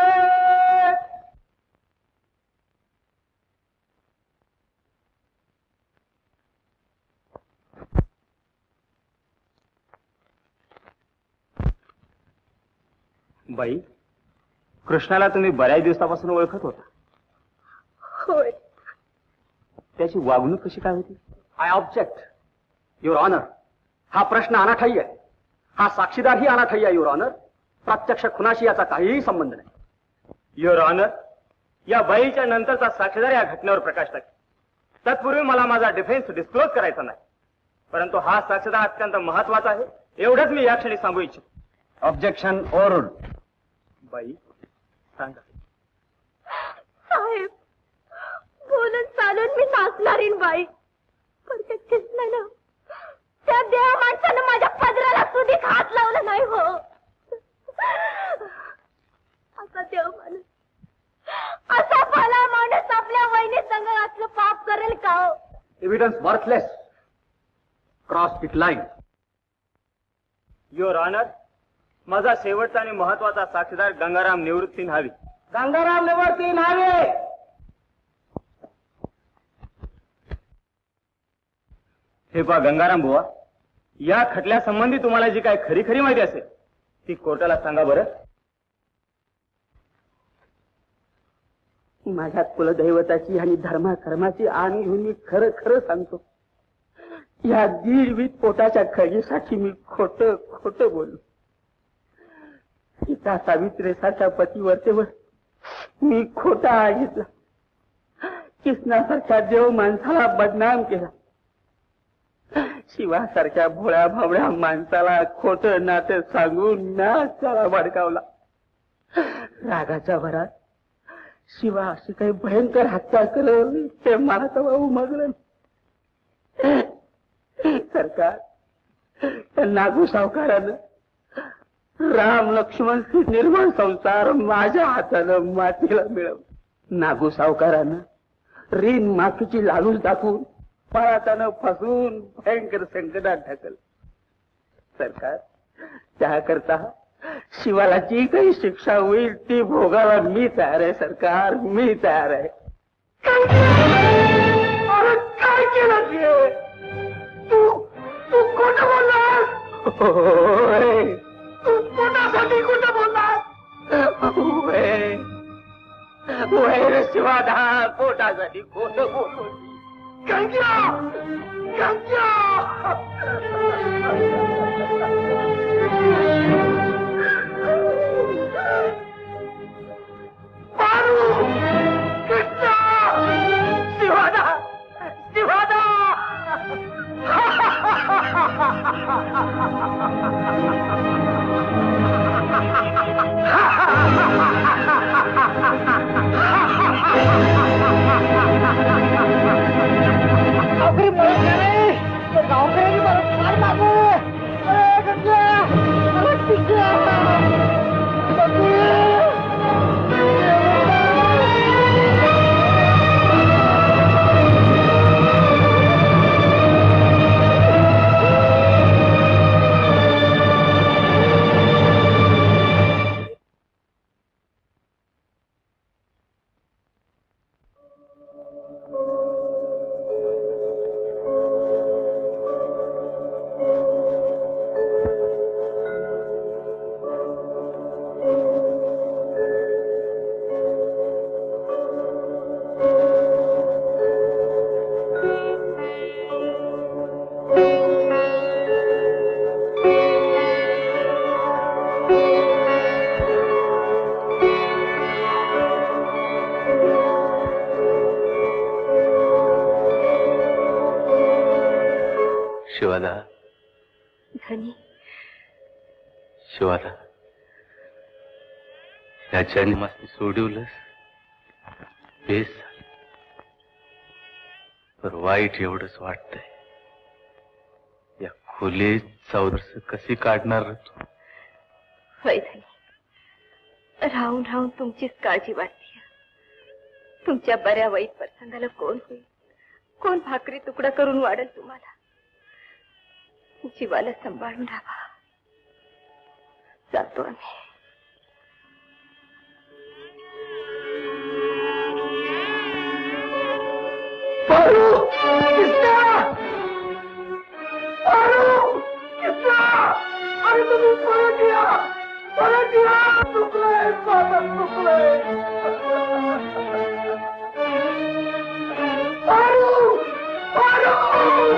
बाई, कृष्णाला तुम्ही बऱ्याच दिवसापासून ओळखत होता. होय. त्याची वागणूक कशी काय होती? I object your honour. हा प्रश्न अनाठायी आहे. हा साक्षीदारही अनाठायी आहे युअर ऑनर. प्रत्यक्ष खुनाशी याचा काहीही संबंध नाही. युअर ऑनर, या बाईच्या नंतरचा साक्षीदार या घटनेवर प्रकाश टाकेल. तत्पूर्वी मला माझा डिफेन्स डिस्क्लोज करायचा नाही, परंतु हा साक्षीदार अत्यंत महत्वाचा आहे एवढंच मी या क्षणी सांगू इच्छितो. Objection overruled. बाई सांगा. साहेब, बोलून चालून मी नाचणारीन बाई, पण ते कृष्णानं त्या देवा माणसानं माझ्या पदराला सुधीक हात लावला नाही. हो, असा देव माणूस, असा भला माणूस आपल्या वहिनी संग असलं पाप करेल का? हो, evidence worthless. Cross it line. Your honour, माझा शेवटचा आणि महत्वाचा साक्षीदार गंगाराम निवृत्ती न्हावी. गंगाराम निवृत्ती न्हावे. हे पहा गंगाराम बुवा, या खटल्यासंबंधी तुम्हाला जी काय खरी खरी माहिती असेल ती कोर्टाला सांगा बरं. माझ्या कुलदैवताची आणि धर्माकर्माची आण घेऊन मी खरं खरं सांगतो, या दीड वीत पोटाच्या खळगीसाठी मी खोट खोट बोललो. सीता सावित्रीसारख्या पतिवर्तेवर मी खोटा आळ घेतला. कृष्णासारख्या देव माणसाला बदनाम केला. शिवासारख्या भोळ्या भावड्या माणसाला खोट नातं सांगून नाचाला भडकावला. रागाच्या भरात शिवा अशी काही भयंकर हत्या करेल ते मला तेव्हा उमगलं. सरकार, नागू सावकारानं राम लक्ष्मण निर्मळ संसार माझ्या हातानं मातीला मिळव. नागू सावकारानं ऋण माफीची लालूच दाखवून पळातानं फसवून भयंकर संकटात ढकल. सरकार, त्याकरता शिवाला जी काही शिक्षा होईल ती भोगायला मी तयार आहे. सरकार, मी तयार आहे. काय केलं ते? तू तू खोटं बोललास. होय, तू कोणासाठी खोटं बोललास? होय होय रे शिवाधा, पोटासाठी खोटं बोललो. गंग्या गंग्या पारू, कृष्णा, शिवादा शिवादा. शिवाला धनी शिवाला या जन्मास सोडवलंस बेस तर वाईट एवढंच वाटतंय. या खोलीत चौदर्स कशी काढणार तू? होय धनी, राहून राहून तुमचीच काळजी वाटते. तुमच्या बऱ्या वाईट प्रसंगाला कोण होईल, कोण भाकरी तुकडा करून वाढेल तुम्हाला. जीवाला सांभाळून राहा. जातो आम्ही. अरे तुम्ही परत या, परत या. चुकलंय माझं, चुकलंय. पारू, पारू.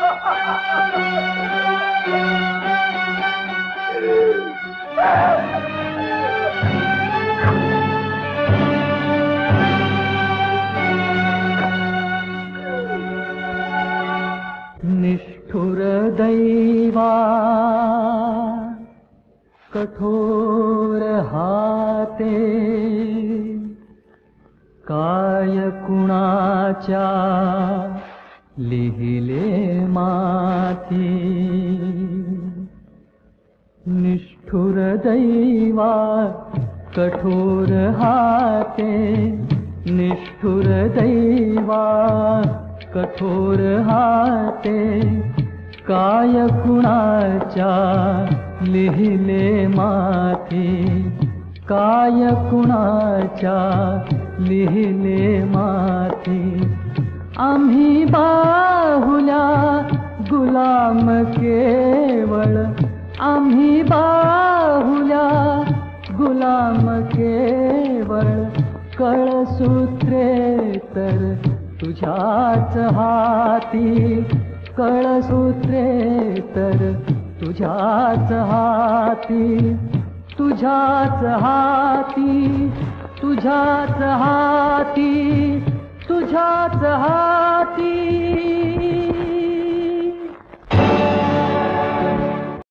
निष्ठुर दैवा कठोर हाते काय कुणाच्या लिहिले माती. निष्ठुर दैवा कठोर हाते निष्ठुर दैवा कठोर हाते काय कुणाच्या लिहिले माथी. काय कुणाच्या लिहिले माथी. आम्ही बाहुल्या गुलाम केवळ आम्ही बाहुल्या गुलाम केवळ कळसूत्रे तर तुझ्याच हाती. कळसूत्रे तर तुझ्याच हाती. तुझ्याच हाती तुझ्याच हाती तुझ्याच हाती.